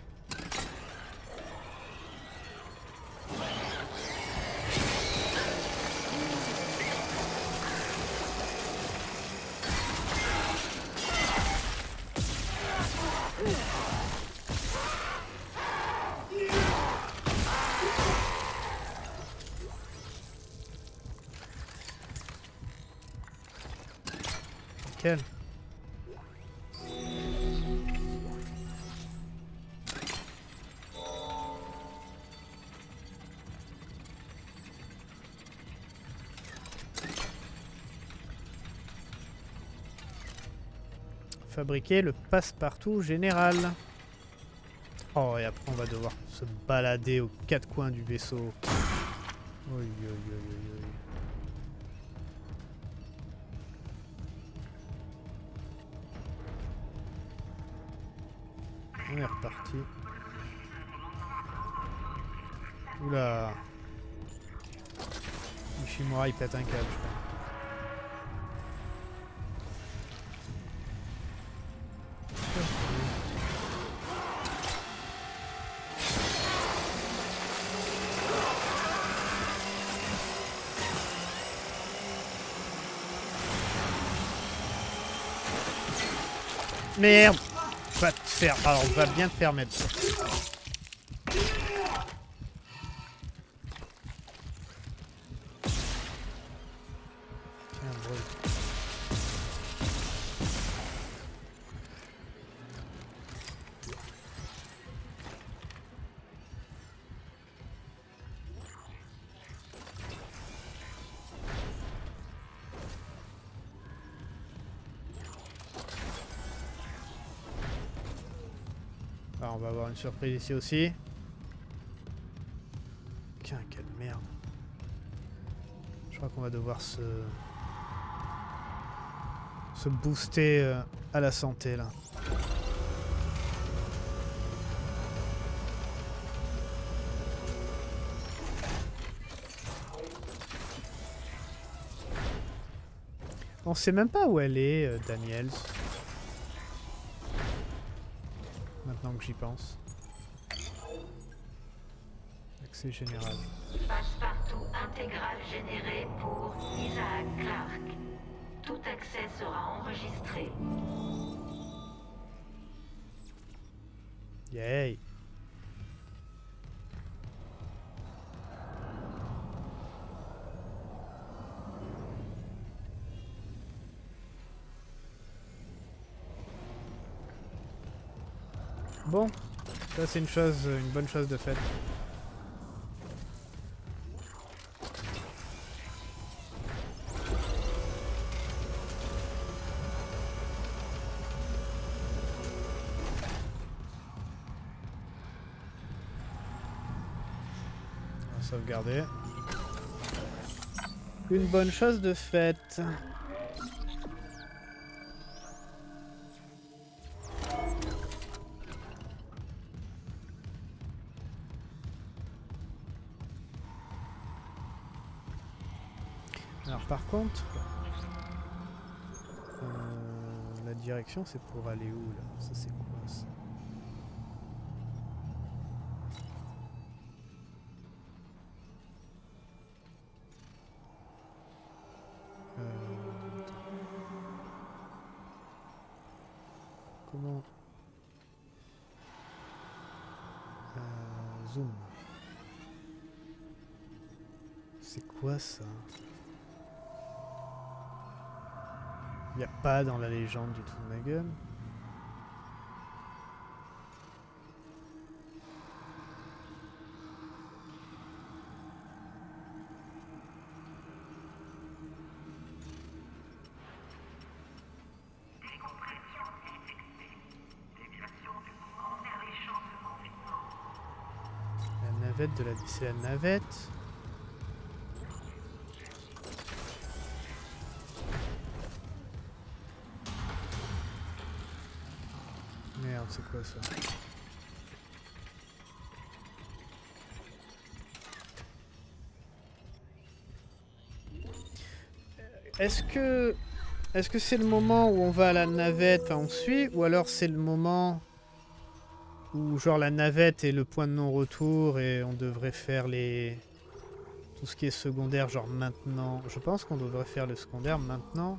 Nickel. Fabriquer le passe-partout général. Oh, et après on va devoir se balader aux quatre coins du vaisseau. Oui, oui, oui, oui, oui. On est reparti. Oula. Ishimura il pète un câble, je crois. Merde! Va te faire. Alors, on va bien te faire mettre ça. Tiens, brûle. Ah, on va avoir une surprise ici aussi. Tiens, quelle merde. Je crois qu'on va devoir se booster à la santé là. On sait même pas où elle est, Daniels. Maintenant que j'y pense. Accès général.
Passe-partout intégral généré pour Isaac Clarke. Tout accès sera enregistré.
Yay! Bon, ça c'est une bonne chose de faite. Sauvegarder. Une bonne chose de faite. Alors par contre, la direction c'est pour aller où là? Ça c'est quoi ça? Comment? Zoom. C'est quoi ça? Il n'y a pas dans la légende du tout de ma gueule. La navette de la... C'est la navette. Merde, c'est quoi ça? Est-ce que c'est le moment où on va à la navette, enfin on suit, ou alors c'est le moment où genre la navette est le point de non-retour et on devrait faire tout ce qui est secondaire genre maintenant. Je pense qu'on devrait faire le secondaire maintenant.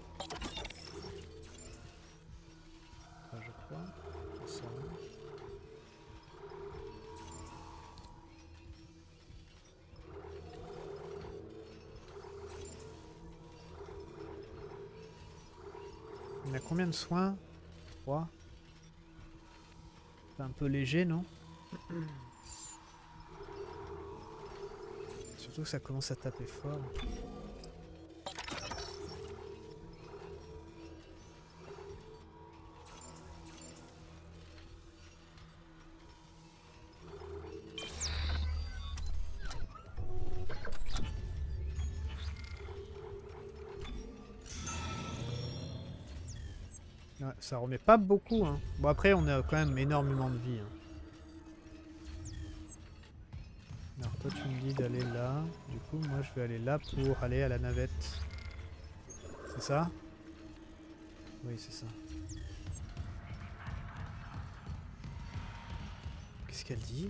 Enfin, je crois. Ça. Il a combien de soins? 3. C'est un peu léger, non? Surtout que ça commence à taper fort. Ouais, ça remet pas beaucoup, hein. Bon après on a quand même énormément de vie, hein. Alors toi tu me dis d'aller là, du coup moi je vais aller là pour aller à la navette. C'est ça? Oui c'est ça. Qu'est-ce qu'elle dit?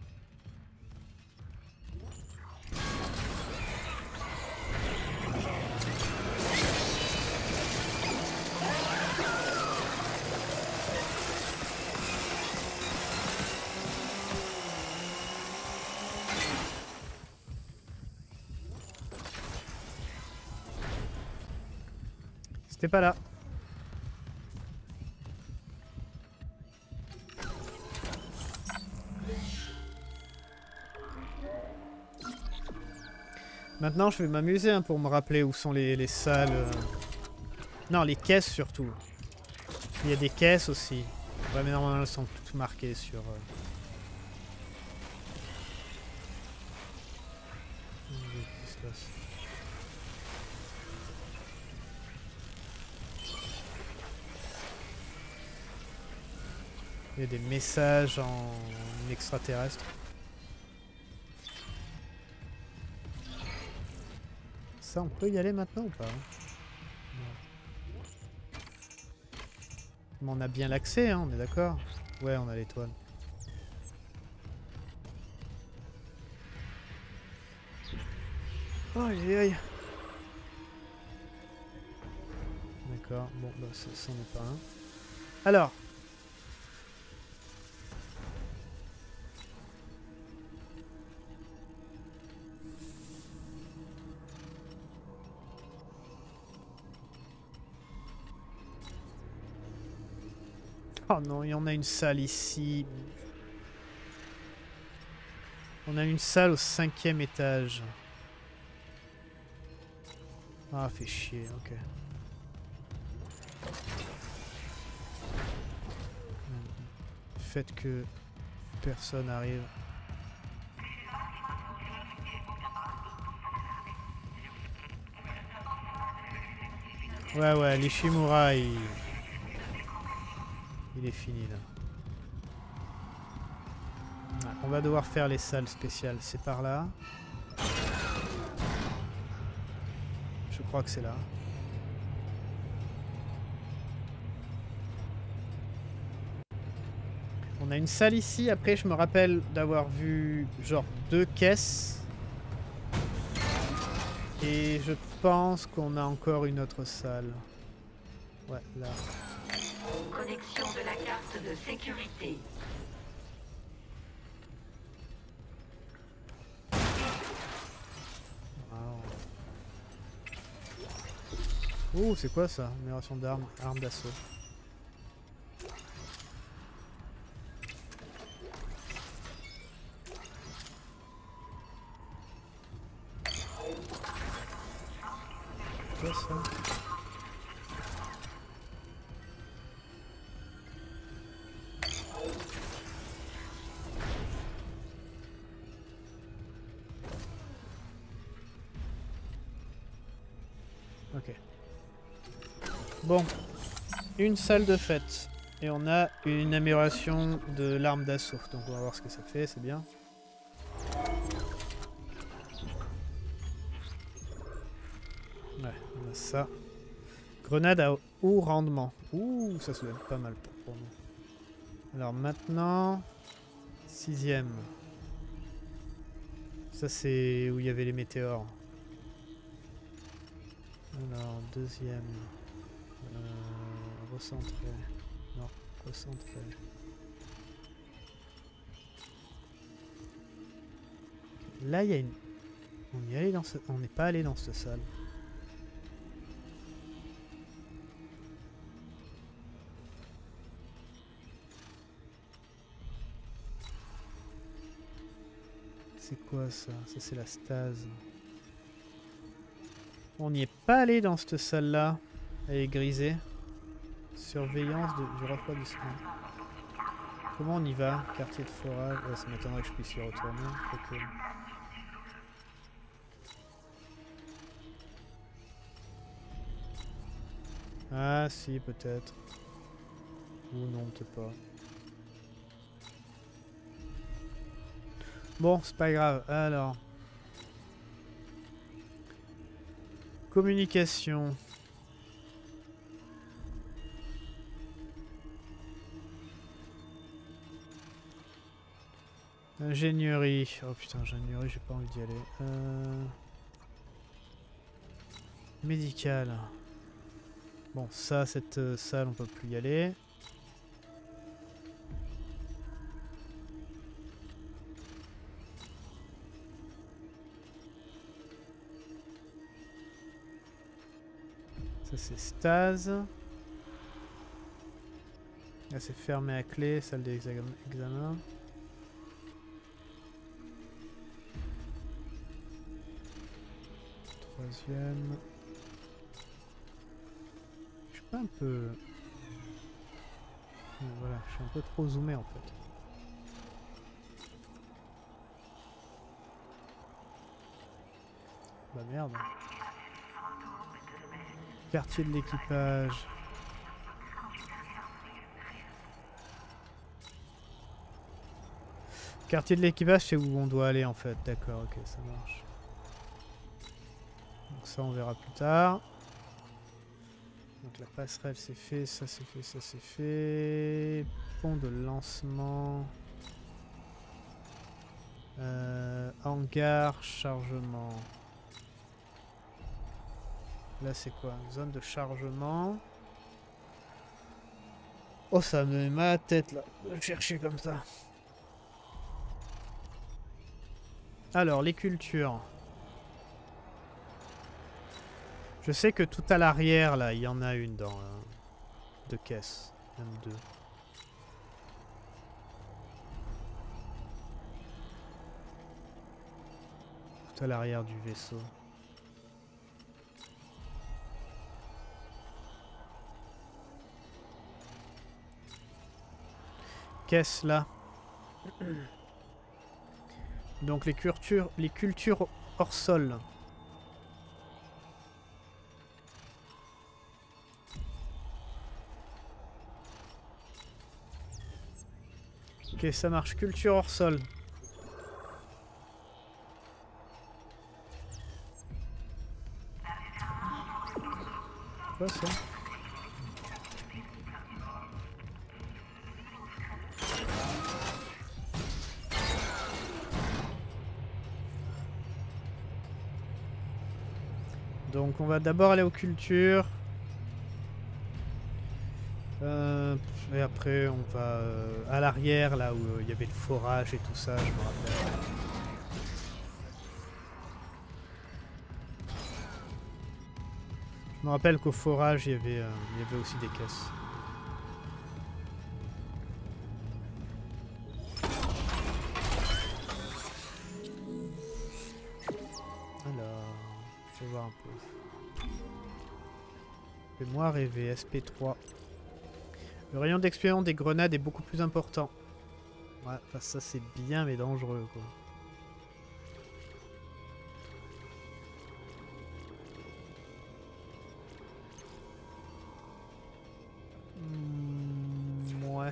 C'était pas là. Maintenant, je vais m'amuser hein, pour me rappeler où sont les salles. Non, les caisses surtout. Il y a des caisses aussi. Ouais, mais normalement, elles sont toutes marquées sur... Qu'est-ce qui se passe ? Il y a des messages en extraterrestre. Ça, on peut y aller maintenant ou pas? Mais on a bien l'accès, hein, on est d'accord? Ouais, on a l'étoile. Aïe aïe aïe. D'accord, bon, bah ça n'en est pas un. Alors. Oh non, il y en a une salle ici. On a une salle au 5e étage. Ah, fait chier, ok. Le fait que personne arrive. Ouais, l'Ishimura, il est fini là. Ouais, on va devoir faire les salles spéciales. C'est par là. Je crois que c'est là. On a une salle ici. Après, je me rappelle d'avoir vu genre 2 caisses. Et je pense qu'on a encore une autre salle. Ouais, là.
Connexion de la carte de sécurité.
Wow. Oh, c'est quoi ça? Amélioration d'armes, armes d'assaut. Quoi ça? Ok. Bon, une salle de fête. Et on a une amélioration de l'arme d'assaut. Donc on va voir ce que ça fait, c'est bien. Ouais, on a ça. Grenade à haut rendement. Ouh, ça doit être pas mal pour nous. Alors maintenant, 6ème. Ça c'est où il y avait les météores. Alors, 2ème. Recentrer. Non, recentrer. Là, il y a une... On y allait dans ce... On n'est pas allé dans cette salle. C'est quoi ça? Ça c'est la stase. On n'y est pas allé dans cette salle-là. Elle est grisée. Surveillance du refroidissement. Comment on y va? Quartier de forage. Ouais, ça m'étonnerait que je puisse y retourner. Okay. Ah si, peut-être. Ou non, peut-être pas. Bon, c'est pas grave. Alors. Communication. Ingénierie. Oh putain, ingénierie, j'ai pas envie d'y aller. Médical. Bon, ça, cette salle, on peut plus y aller. Ça, c'est stase. Là, c'est fermé à clé, salle d'examen. Troisième. Je suis pas un peu... Voilà, je suis un peu trop zoomé en fait. Bah merde. Quartier de l'équipage. Quartier de l'équipage, c'est où on doit aller en fait. D'accord, ok, ça marche. Donc ça, on verra plus tard. Donc la passerelle, c'est fait, ça c'est fait, ça c'est fait. Pont de lancement. Hangar, chargement. Là, c'est quoi? Zone de chargement. Oh, ça me met ma tête là, de le chercher comme ça. Alors, les cultures. Je sais que tout à l'arrière, là, il y en a une dans... deux caisses. Même deux. Tout à l'arrière du vaisseau. Caisse là. Donc les cultures hors sol. Ok, ça marche. Culture hors sol. Quoi ça? Donc on va d'abord aller aux cultures. Et après on va à l'arrière là où il y avait le forage et tout ça, je me rappelle. Je me rappelle qu'au forage il y avait aussi des caisses. Alors, je vais voir un peu. Fais-moi rêver, SP3. Le rayon d'expérience des grenades est beaucoup plus important. Ouais, bah ça c'est bien mais dangereux quoi. Ouais.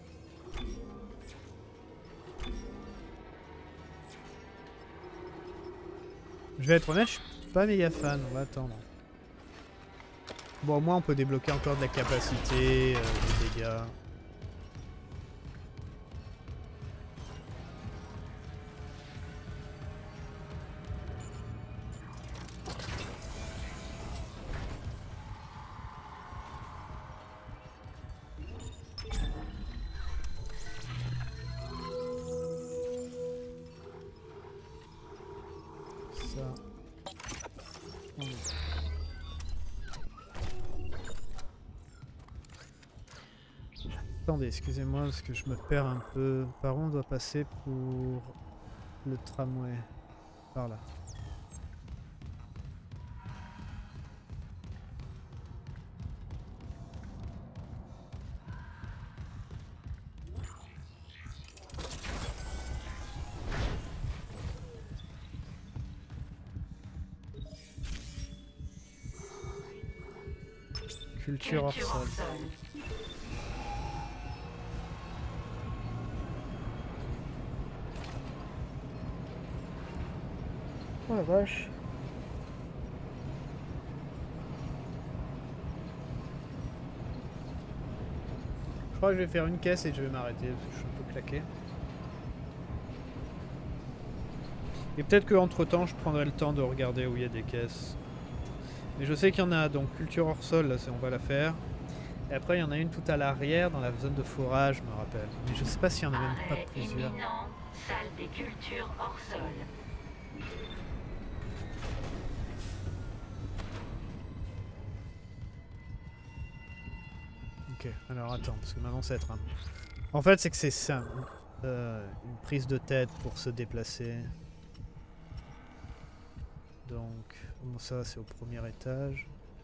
Je vais être honnête, je suis pas méga fan, on va attendre. Bon, au moins on peut débloquer encore de la capacité, des dégâts. Ça. Attendez, excusez-moi parce que je me perds un peu. Par où on doit passer pour le tramway? Par là. Culture hors sol. Oh la vache. Je crois que je vais faire une caisse et je vais m'arrêter parce que je suis un peu claqué. Et peut-être qu'entre temps je prendrai le temps de regarder où il y a des caisses. Mais je sais qu'il y en a, donc culture hors sol, là on va la faire. Et après il y en a une tout à l'arrière dans la zone de forage, je me rappelle. Mais je sais pas s'il y en a même pas plusieurs.
Imminent, salle des cultures hors sol.
Ok, alors attends, parce que maintenant ça va être un... En fait c'est que c'est ça, une prise de tête pour se déplacer. Donc, bon, ça c'est au premier étage.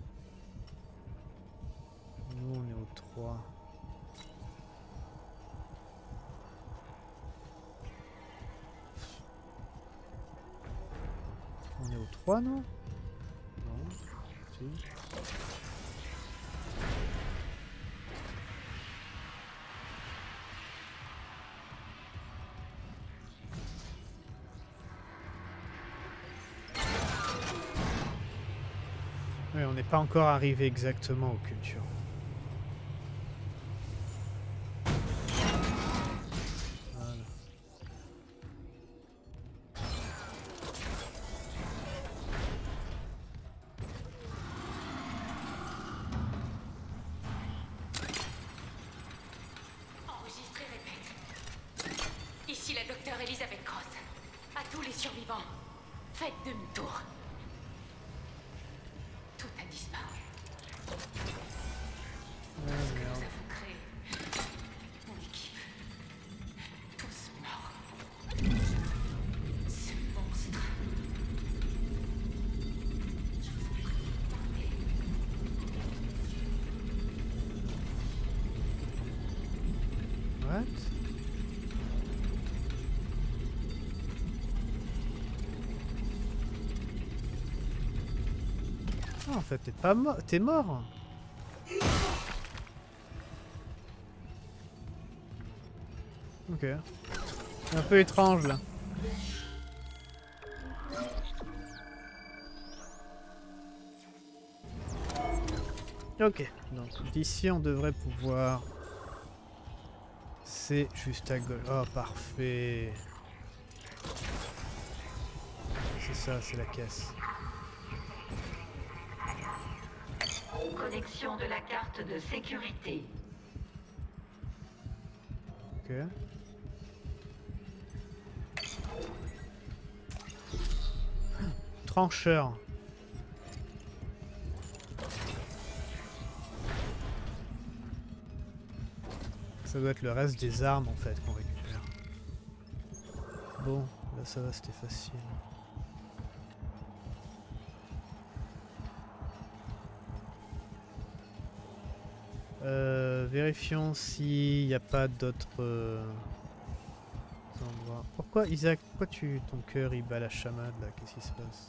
Nous on est au 3. On est au 3 non? Non. Si. Oui, on n'est pas encore arrivé exactement aux cultures. Voilà.
Enregistré, répète. Ici la docteure Elizabeth Cross. À tous les survivants, faites demi-tour. Tout a disparu. Ce que nous avons créé, mon équipe, tous morts. Ce monstre. Je vous ai parlé.
What? Ah, en fait, t'es pas mort. T'es mort. Ok. C'est un peu étrange là. Ok, donc d'ici on devrait pouvoir... C'est juste à gauche. Oh parfait. C'est ça, c'est la caisse.
Connexion de la carte de sécurité.
Ok. Trancheur. Ça doit être le reste des armes en fait qu'on récupère. Bon, là ça va, c'était facile. Vérifions s'il n'y a pas d'autres endroits. Pourquoi Isaac, pourquoi ton cœur il bat la chamade là? Qu'est-ce qui se passe?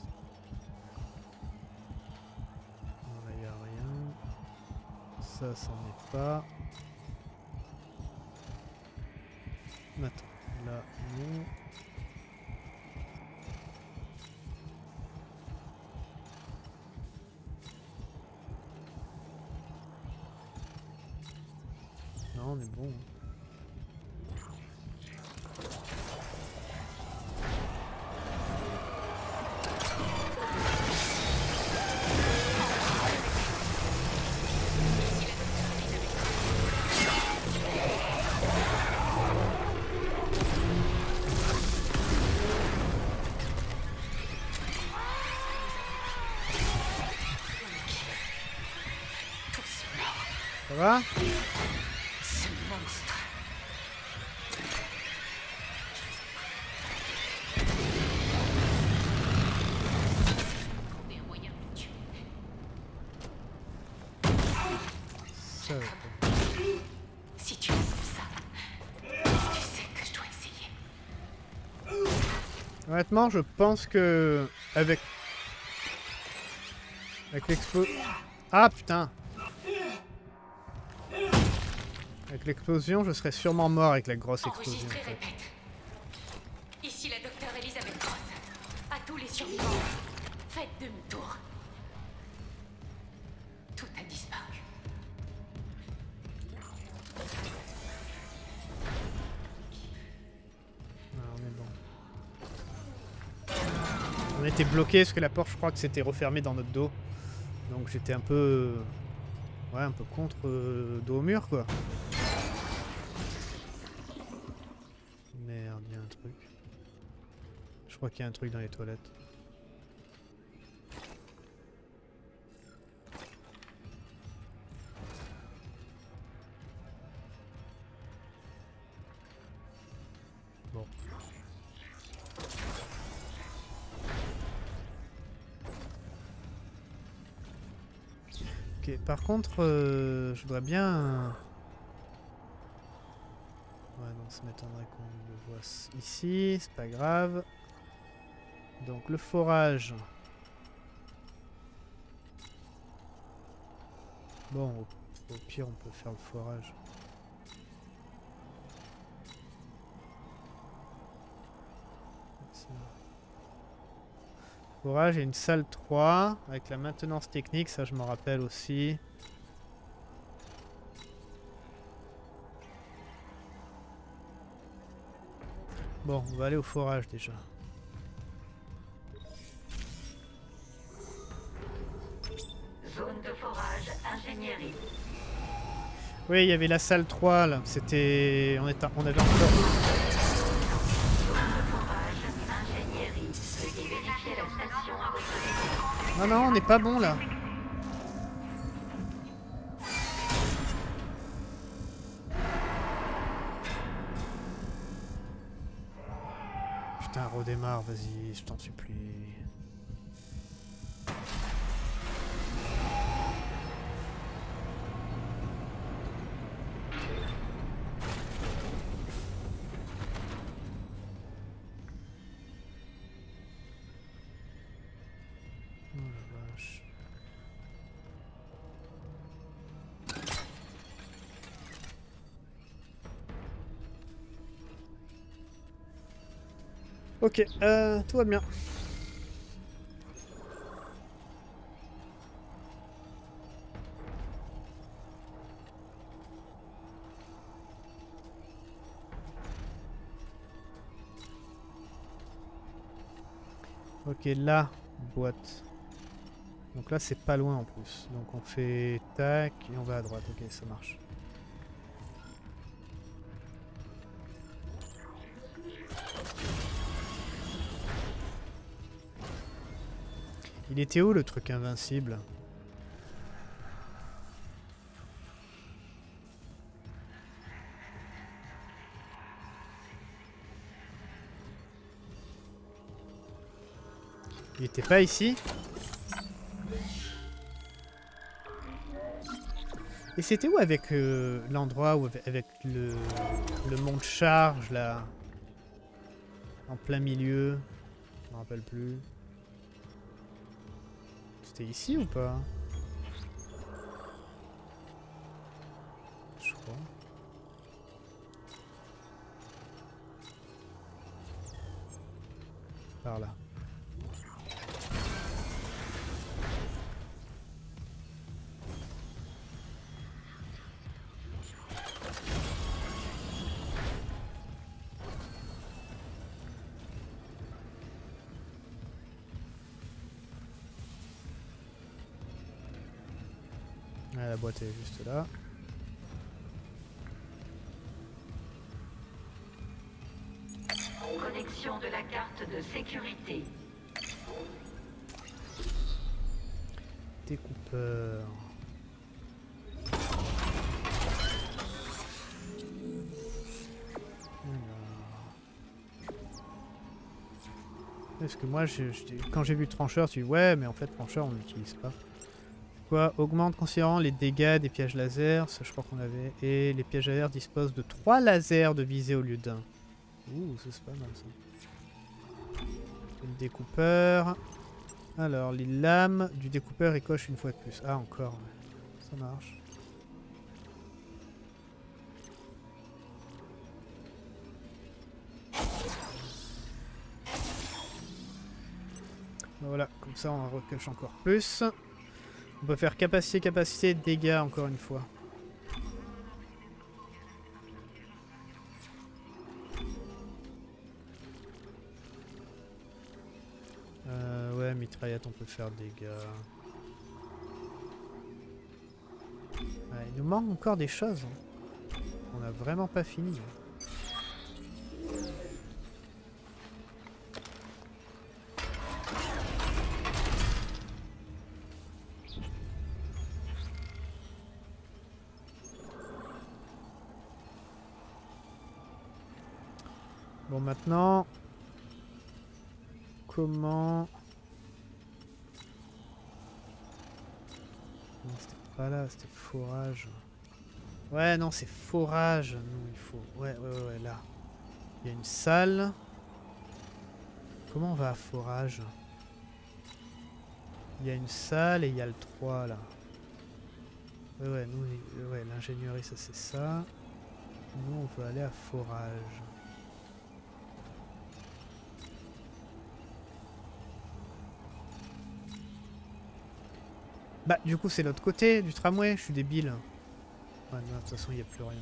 Non, là il n'y a rien. Ça, c'en est pas. Attends, là, non. Non, on est bon. Ça va?
Ce monstre. Trouver un moyen de le tuer.
Ça va.
Si tu es comme ça, tu sais que je dois essayer.
Honnêtement, je pense que avec l'explosion... Ah putain! Avec l'explosion, je serais sûrement mort avec la grosse explosion.
Enregistré, répète. Ici la docteure Elizabeth Cross. À tous les survivants, faites demi-tour. Tout a disparu.
Ah, on est bon. On était bloqué parce que la porte, je crois que c'était refermé dans notre dos. Donc j'étais un peu... Ouais, un peu contre dos au mur, quoi. Merde, il y a un truc. Je crois qu'il y a un truc dans les toilettes. Bon. Ok, par contre, je voudrais bien... Ouais, non, ça m'étonnerait qu'on le voit ici, c'est pas grave. Donc le forage. Bon, au pire, on peut faire le forage. Forage et une salle 3 avec la maintenance technique, ça je m'en rappelle aussi. Bon, on va aller au forage déjà.
Zone de forage, ingénierie.
Oui, il y avait la salle 3 là, c'était... On avait encore... Non, non, on n'est pas bon là. Putain, redémarre, vas-y, je t'en supplie. Oh la vache. Ok, tout va bien. Ok, là, boîte. Donc là, c'est pas loin en plus. Donc on fait tac et on va à droite. Ok, ça marche. Il était où le truc invincible? Il était pas ici? Et c'était où avec l'endroit où avec le mont de charge là? En plein milieu? Je me rappelle plus. C'était ici ou pas? Je crois. Par là. Ah, la boîte est juste là.
Connexion de la carte de sécurité.
Découpeur. Parce que moi, quand j'ai vu trancheur, tu dis ouais, mais en fait, trancheur, on l'utilise pas. Quoi? Augmente considérant les dégâts des pièges laser, ça je crois qu'on avait. Et les pièges laser disposent de 3 lasers de visée au lieu d'1. Ouh, ça c'est pas mal ça. Et le découpeur. Alors, les lames du découpeur écochent une fois de plus. Ah, encore. Ouais. Ça marche. Voilà, comme ça on recoche encore plus. On peut faire capacité, dégâts encore une fois. Ouais, mitraillette, on peut faire dégâts. Ouais, il nous manque encore des choses. Hein. On n'a vraiment pas fini. Bon, maintenant, comment... Non, c'était pas là, c'était forage. Ouais, non, c'est forage. Non, il faut... Ouais, là. Il y a une salle. Comment on va à forage? Il y a une salle et il y a le 3, là. Ouais, nous, ouais, l'ingénierie, ça, c'est ça. Nous, on veut aller à forage. Bah, du coup, c'est l'autre côté du tramway. Je suis débile. Ouais, non, de toute façon, il n'y a plus rien.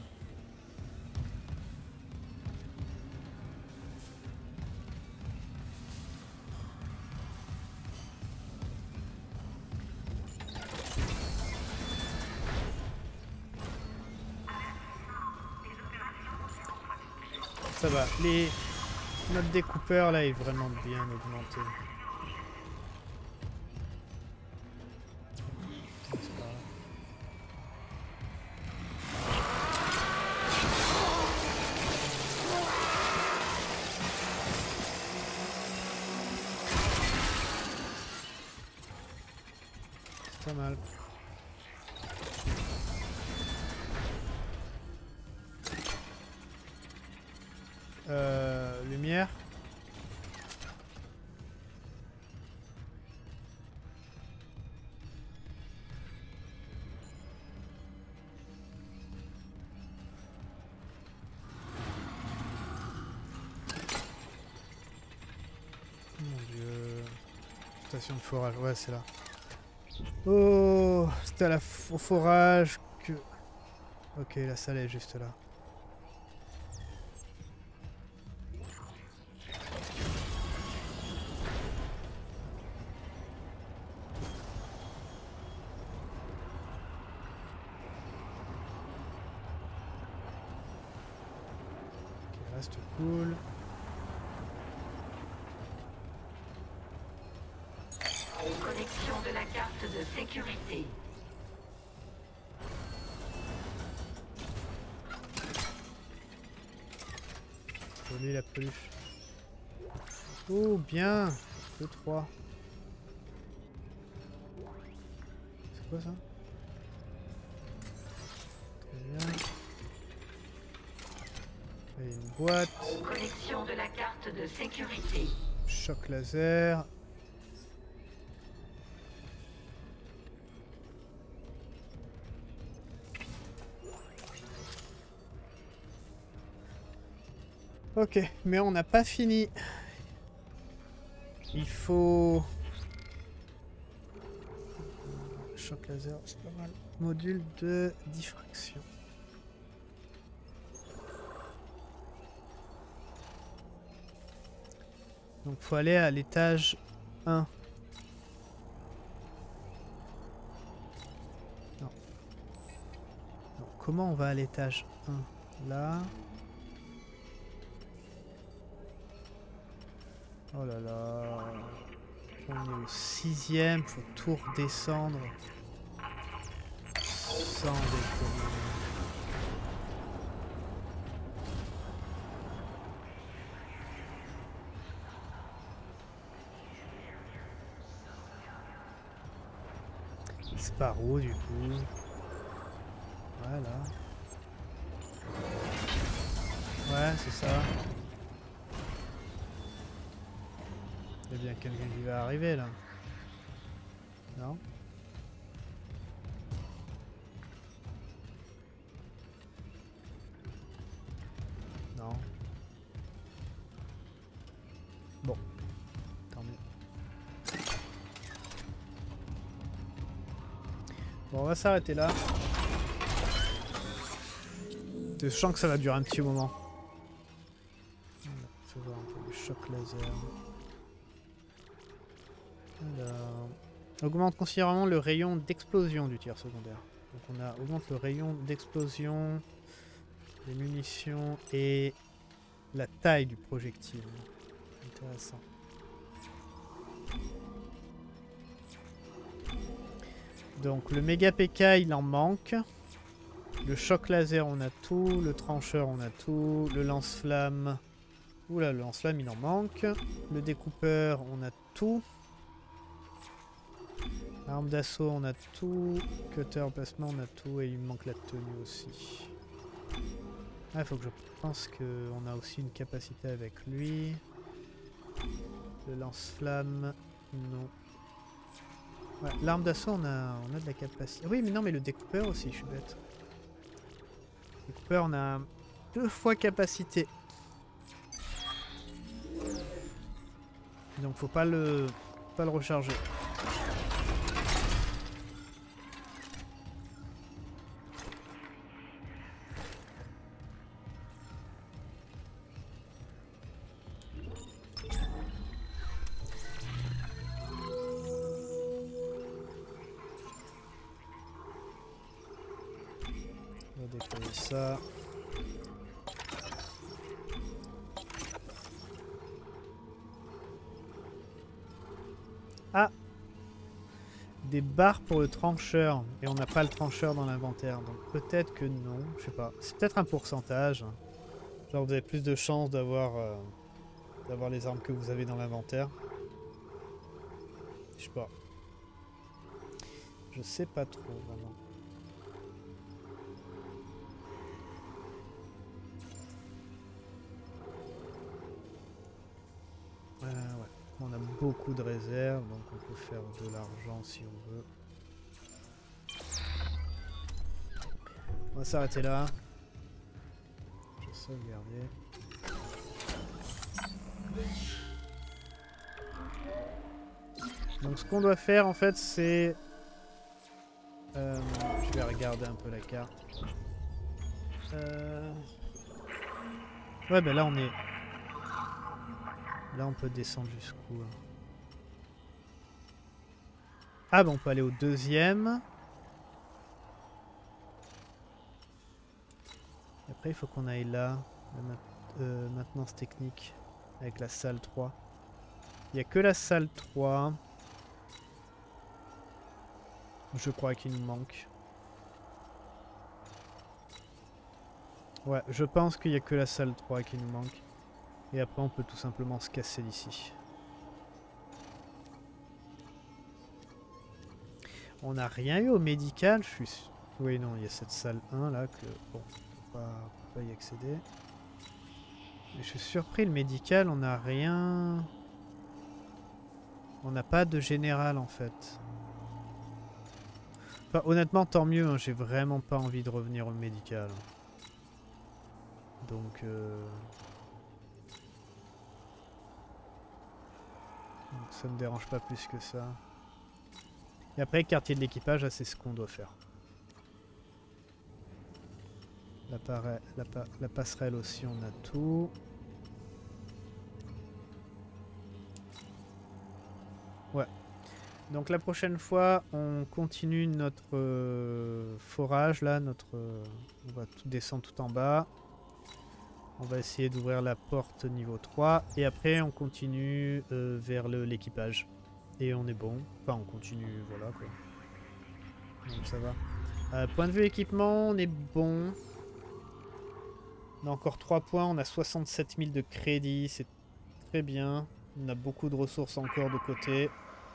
Ça va. Notre découpeur, là, est vraiment bien augmenté. Pas mal. Lumière. Station de forage, ouais c'est là. Oh, c'était au forage que... Ok, la salle est juste là. Ok, reste cool.
Connexion de la carte de sécurité.
Voler la peluche. Oh, bien. 2, 3. C'est quoi ça? Très bien. Et une boîte.
Connexion de la carte de sécurité.
Choc laser. Ok, mais on n'a pas fini. Il faut... Choc laser, c'est pas mal. Module de diffraction. Donc faut aller à l'étage 1. Non. Donc, comment on va à l'étage 1? Là. Oh là là. On est au 6ème, faut tout redescendre. Sans déconner. C'est par où du coup? Voilà. Ouais, c'est ça. Il y a bien quelqu'un qui va arriver là. Non? Non. Bon. Tant mieux. Bon, on va s'arrêter là. Je sens que ça va durer un petit moment. Fais voir un peu le choc laser. Alors, augmente considérablement le rayon d'explosion du tir secondaire. Donc on augmente le rayon d'explosion, les munitions et la taille du projectile. Intéressant. Donc le méga PK il en manque. Le choc laser on a tout, le trancheur on a tout, le lance-flamme. Oula, le lance-flamme il en manque. Le découpeur on a tout. Arme d'assaut, on a tout. Cutter emplacement, on a tout. Et il me manque la tenue aussi. Ah, il faut que je pense qu'on a aussi une capacité avec lui. Le lance-flamme, non. Ouais, l'arme d'assaut, on a de la capacité. Oui, mais non, mais le découpeur aussi, je suis bête. Le découpeur, on a 2 fois capacité. Donc, faut pas le recharger. Ça. Ah, des barres pour le trancheur et on n'a pas le trancheur dans l'inventaire donc peut-être que non, je sais pas, c'est peut-être un pourcentage, genre vous avez plus de chances d'avoir les armes que vous avez dans l'inventaire, je sais pas, je sais pas trop vraiment. Ouais. On a beaucoup de réserves, donc on peut faire de l'argent si on veut. On va s'arrêter là. Je vais sauvegarder. Donc ce qu'on doit faire en fait c'est... je vais regarder un peu la carte. Ouais, ben là on est... Là on peut descendre jusqu'où? Ah ben on peut aller au deuxième. Et après il faut qu'on aille là. La maintenance technique. Avec la salle 3. Il n'y a que la salle 3. Je crois qu'il nous manque. Ouais, je pense qu'il n'y a que la salle 3 qui nous manque. Et après on peut tout simplement se casser d'ici. On n'a rien eu au médical, je suis... Oui non, il y a cette salle 1 là que... Bon, on peut pas y accéder. Mais je suis surpris, le médical, on n'a rien... On n'a pas de général en fait. Enfin, honnêtement, tant mieux, hein, j'ai vraiment pas envie de revenir au médical. Donc ça me dérange pas plus que ça. Et après, quartier de l'équipage, c'est ce qu'on doit faire. La passerelle aussi, on a tout. Ouais. Donc la prochaine fois, on continue notre forage là, on va tout descendre tout en bas. On va essayer d'ouvrir la porte niveau 3 et après on continue vers l'équipage. Et on est bon. Enfin on continue, voilà quoi. Donc ça va. Point de vue équipement, on est bon. On a encore 3 points, on a 67 000 de crédit, c'est très bien. On a beaucoup de ressources encore de côté.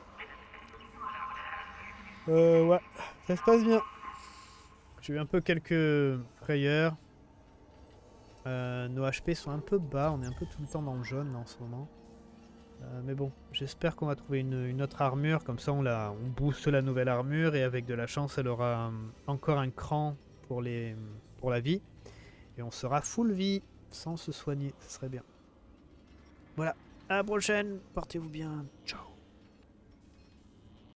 Ouais, ça se passe bien. J'ai eu un peu quelques frayeurs. Nos HP sont un peu bas, on est un peu tout le temps dans le jaune là, en ce moment. Mais bon, j'espère qu'on va trouver une autre armure, comme ça on booste la nouvelle armure et avec de la chance elle aura encore un cran pour la vie. Et on sera full vie sans se soigner, ce serait bien. Voilà, à la prochaine, portez-vous bien, ciao.